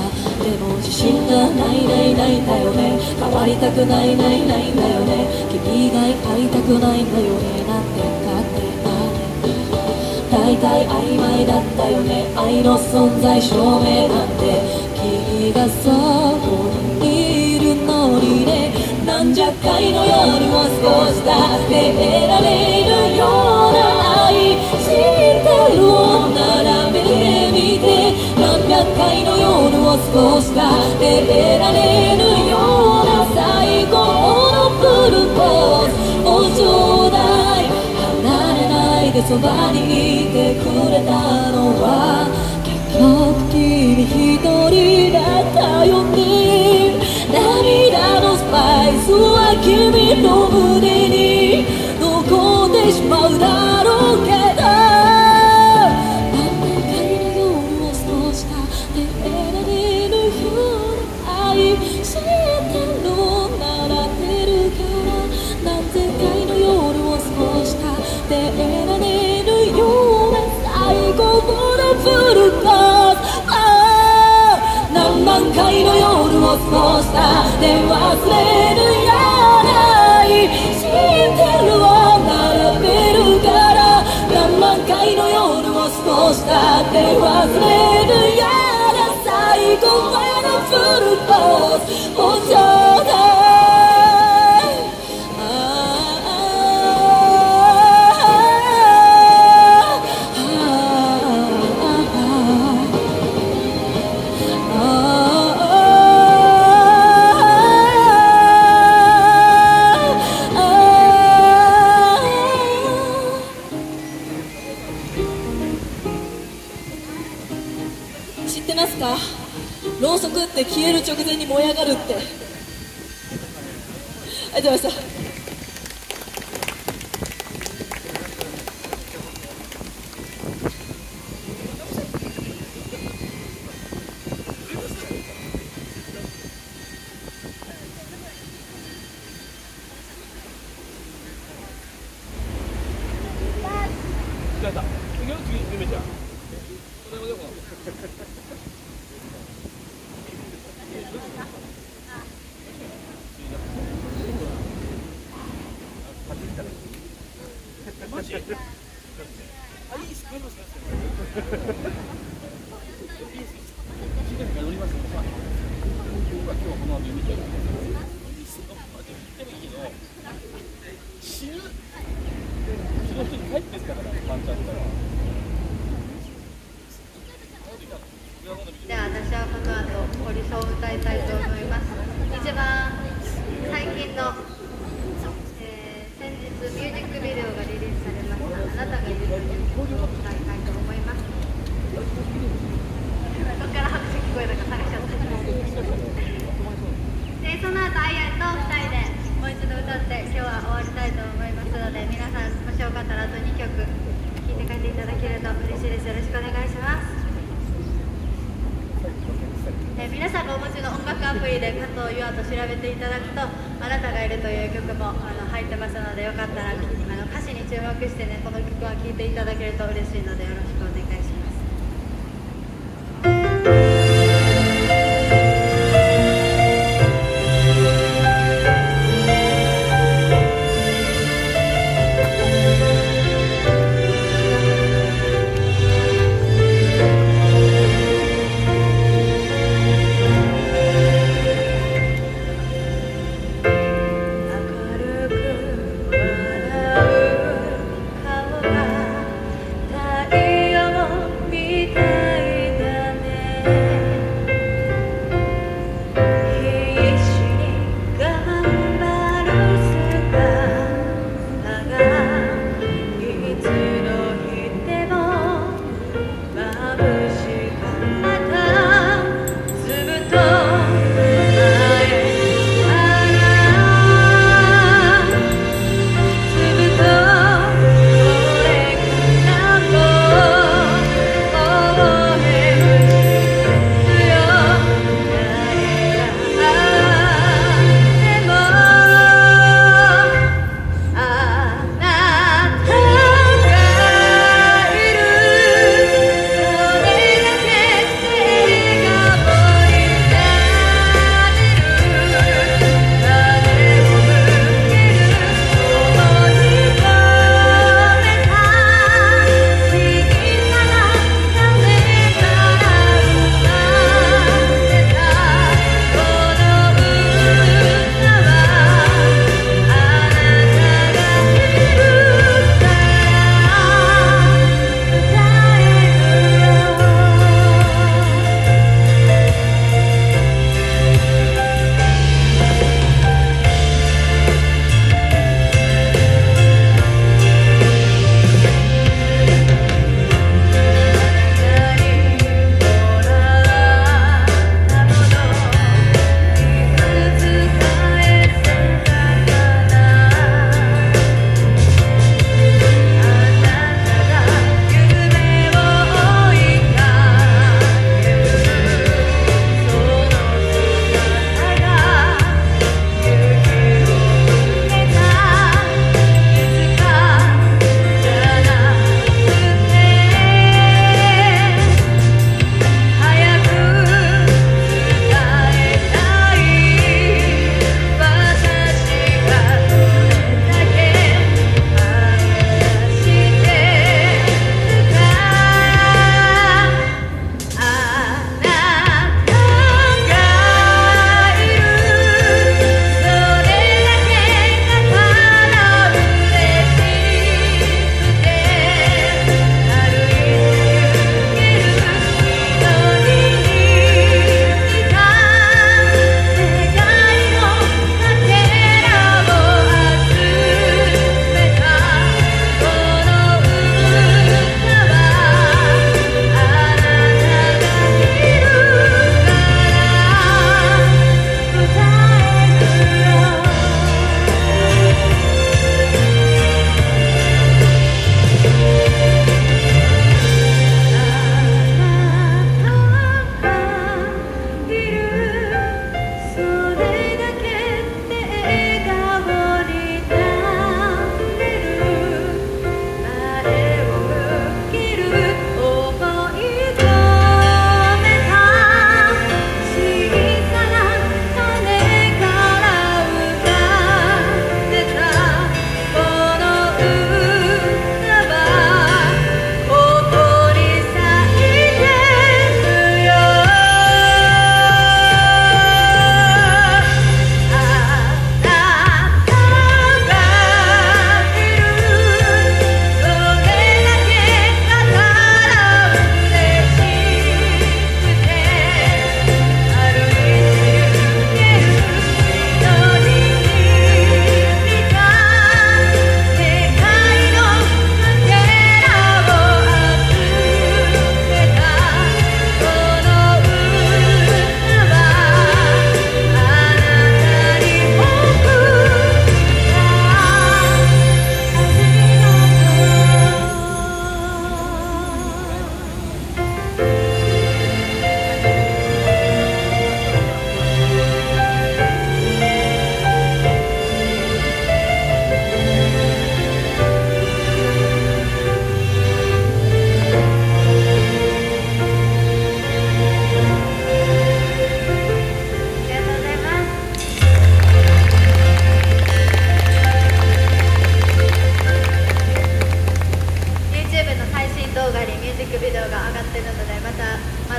でも自信がないないないんだよね。変わりたくないないないんだよね。君以外会いたくないんだよね。なんて勝手だね。大体曖昧だったよね。愛の存在証明なんて君がそこにいるのにね。何百回の夜を過ごした出られるような愛してるを並べてみて。何百回の夜を過ごした出られるような最後のフルコースをちょうだい。離れないでそばにいてくれたのは結局君一人だったよね。涙のスパイスは君の胸に残ってしまうだろうけど。何回の夜を過ごした出られるような愛してるならてるから。何千回の夜を過ごした出られるような最後のフルコース。何万回の夜を過ごしたで忘れるような愛してるを並べるから。何万回の夜を過ごしたで忘れるような最後のフルコースをちょうだい。知ってますか？ろうそくって消える直前に燃え上がるって。ありがとうございました。 マジ？あ、いいです。乗ります。新幹線乗ります。今日はこの後見てる。死ぬ。その人に帰ってったからワンちゃんから。 では私はこの後ポリショを歌いたいと思います。一番最近の、先日ミュージックビデオがリリースされましたあなたがいるという曲を歌いたいと思います。どこから拍手聞こえたか探しちゃった。でその後あいあいと2人でもう一度歌って今日は終わりたいと思いますので、皆さんもしよかったらあと2曲聴いて帰っていただけると嬉しいです。よろしくお願いします。皆さんがお持ちの音楽アプリで加藤優愛と調べていただくとあなたがいるという曲も入ってますので、よかったら歌詞に注目してね、この曲は聴いていただけると嬉しいのでよろしくお願いします。 太陽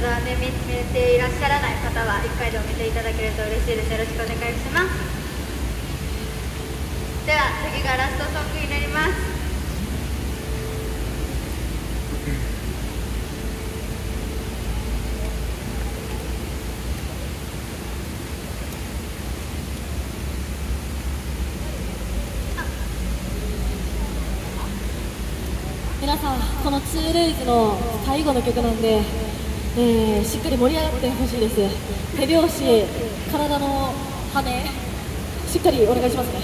だね見ていらっしゃらない方は1回でも見ていただけると嬉しいです。よろしくお願いします。では次がラストソングになります。 皆さん、この 2days の最後の曲なんで、しっかり盛り上がってほしいです。手拍子、体の羽しっかりお願いしますね。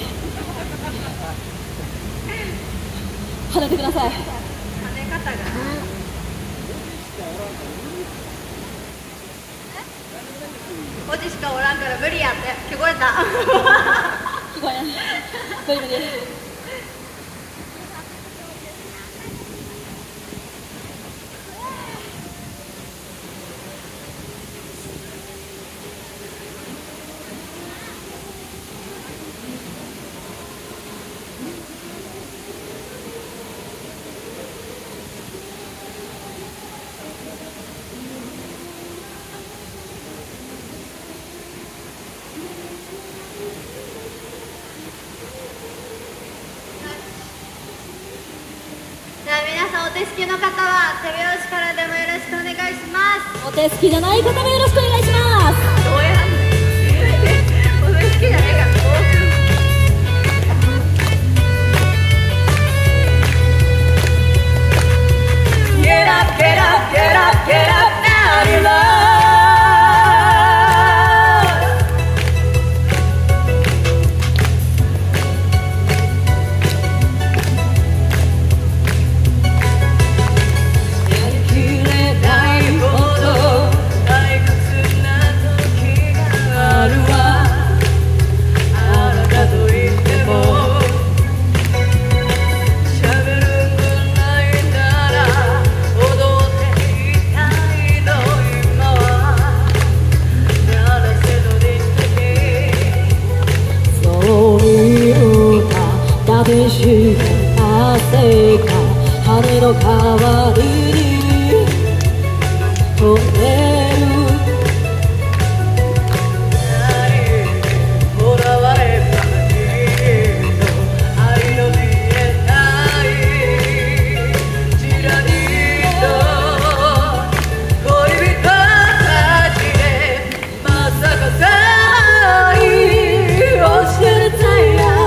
跳ねてください。 跳ね方がおじしかおらんから無理やって聞こえた聞こえない。無理無理。 皆さん、お手すきの方は手拍子からでもよろしくお願いします。 お手すきじゃない方もよろしくお願いします。 どうやお手すきじゃないから Get up, get up, get up, get up, now you love. 汗が羽の代わりに飛んでる。囚われた日の愛の見えないちらりと恋人たちでまさかさいをしてるタイヤ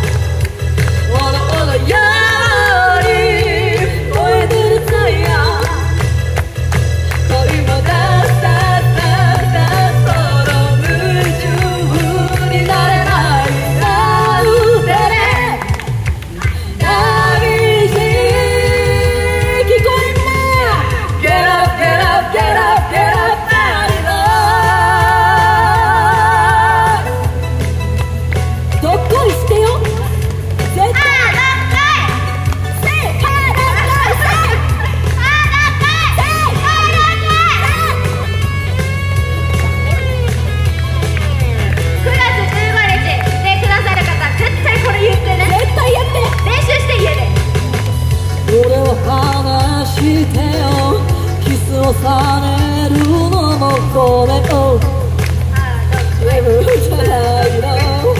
されるのもごめんよ眠じゃないの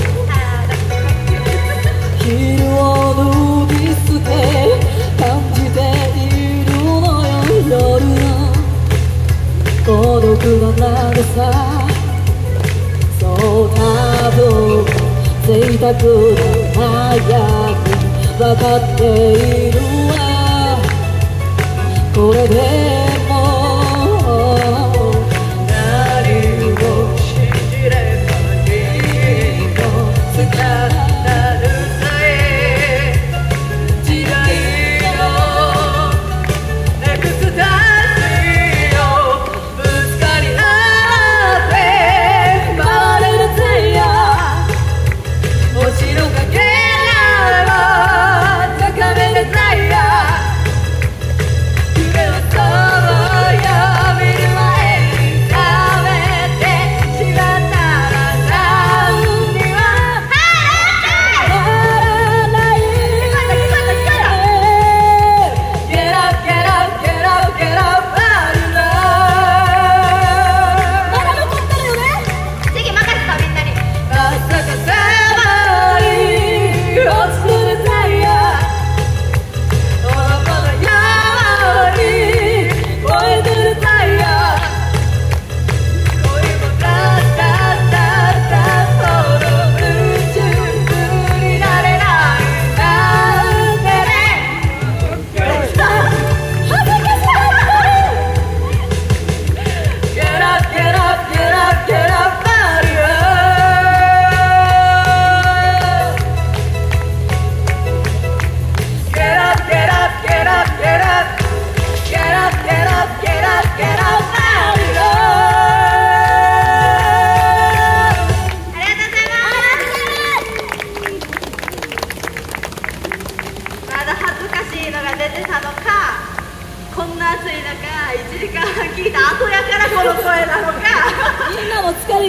昼を脱ぎ捨て感じているのよ夜の孤独がなるさそう多分贅沢な悩み分かっているわこれで夢を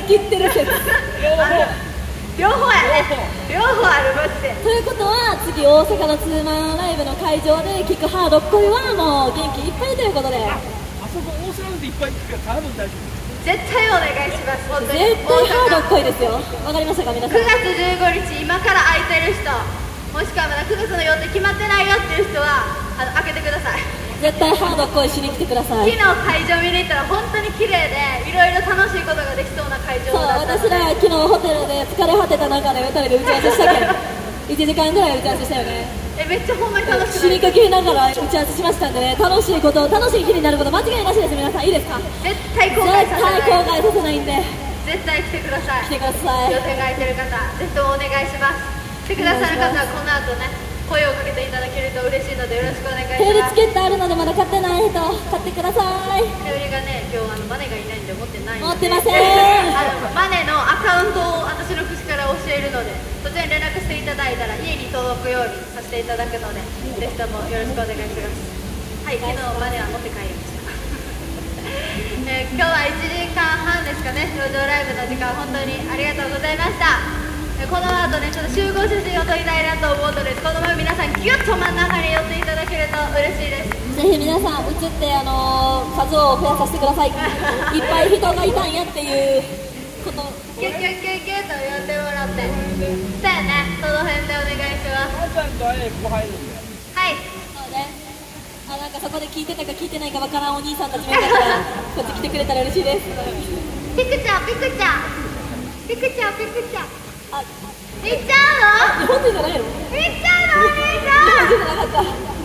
切ってる説両方やね、両方あるマジで。 ということは次大阪のツーマンライブの会場で聞くハードっこいはもう元気いっぱいということで、 あそこ大阪でいっぱい聞くから多分大丈夫。 絶対お願いします。本当に絶対ハードっこいですよ。わかりましたか皆さん。 9月15日今から空いてる人、もしくはまだ9月の予定決まってないよっていう人は開けてください。 絶対ハードっこいしに来てください。 昨日会場見に行ったら本当に綺麗でいろいろ楽しいことができそうな会場そう、 だったので、 私ら昨日ホテルで疲れ果てた中で2人で打ち合わせしたけん1時間ぐらい打ち合わせしたよね。 めっちゃほんまに楽し死くない？ にかけながら打ち合わせしましたんでね、楽しい日になること間違いなしです。皆さんいいですか？ 絶対後絶悔させない。 対後悔させないんで絶対来てください。 来てください。 予定が空いてる方、ぜひともお願いします。来てくださる方はこの後ね、声をかけていただけると嬉しいのでよろしくお願いしテレビます。 チケットあるのでまだ買ってない人買ってください。 テレビがね、今日マネがいないんで持ってないので、 持ってません。 マネのアカウントを私の口から教えるので、そちらに連絡していただいたら家に届くようにさせていただくので、ぜひともよろしくお願いします。はい、昨日マネは持って帰りました今日は1時間半ですかね、路上ライブの時間本当にありがとうございました。この後ね、ちょっと集合写真を撮りたいなと思うので、このまま皆さんギュッと真ん中に寄っていただけると嬉しいです。 ぜひ皆さん映って数を増やさせてください。いっぱい人がいたんやっていうことキュッキュッキュッキュッと呼んでもらって、そうやね、その辺でお願いします。 あーちゃんとあれここ入るんだよ。 はい、 そうね。なんかそこで聞いてたか聞いてないかわからんお兄さんたちもいたからこっち来てくれたら嬉しいです。 ピクちゃん、ピクちゃん、ピクちゃん、ピクちゃん、 あ、 みっちゃんの日本人じゃないの？日みっちゃんのお兄ちゃん。 本人じゃなかった。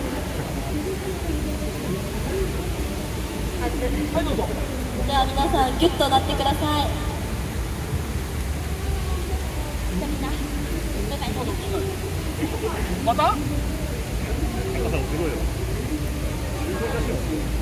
はいどうぞ。 じゃあ皆さんギュッとなってください。じゃあみんな中に戻って。 また？ すごいよ。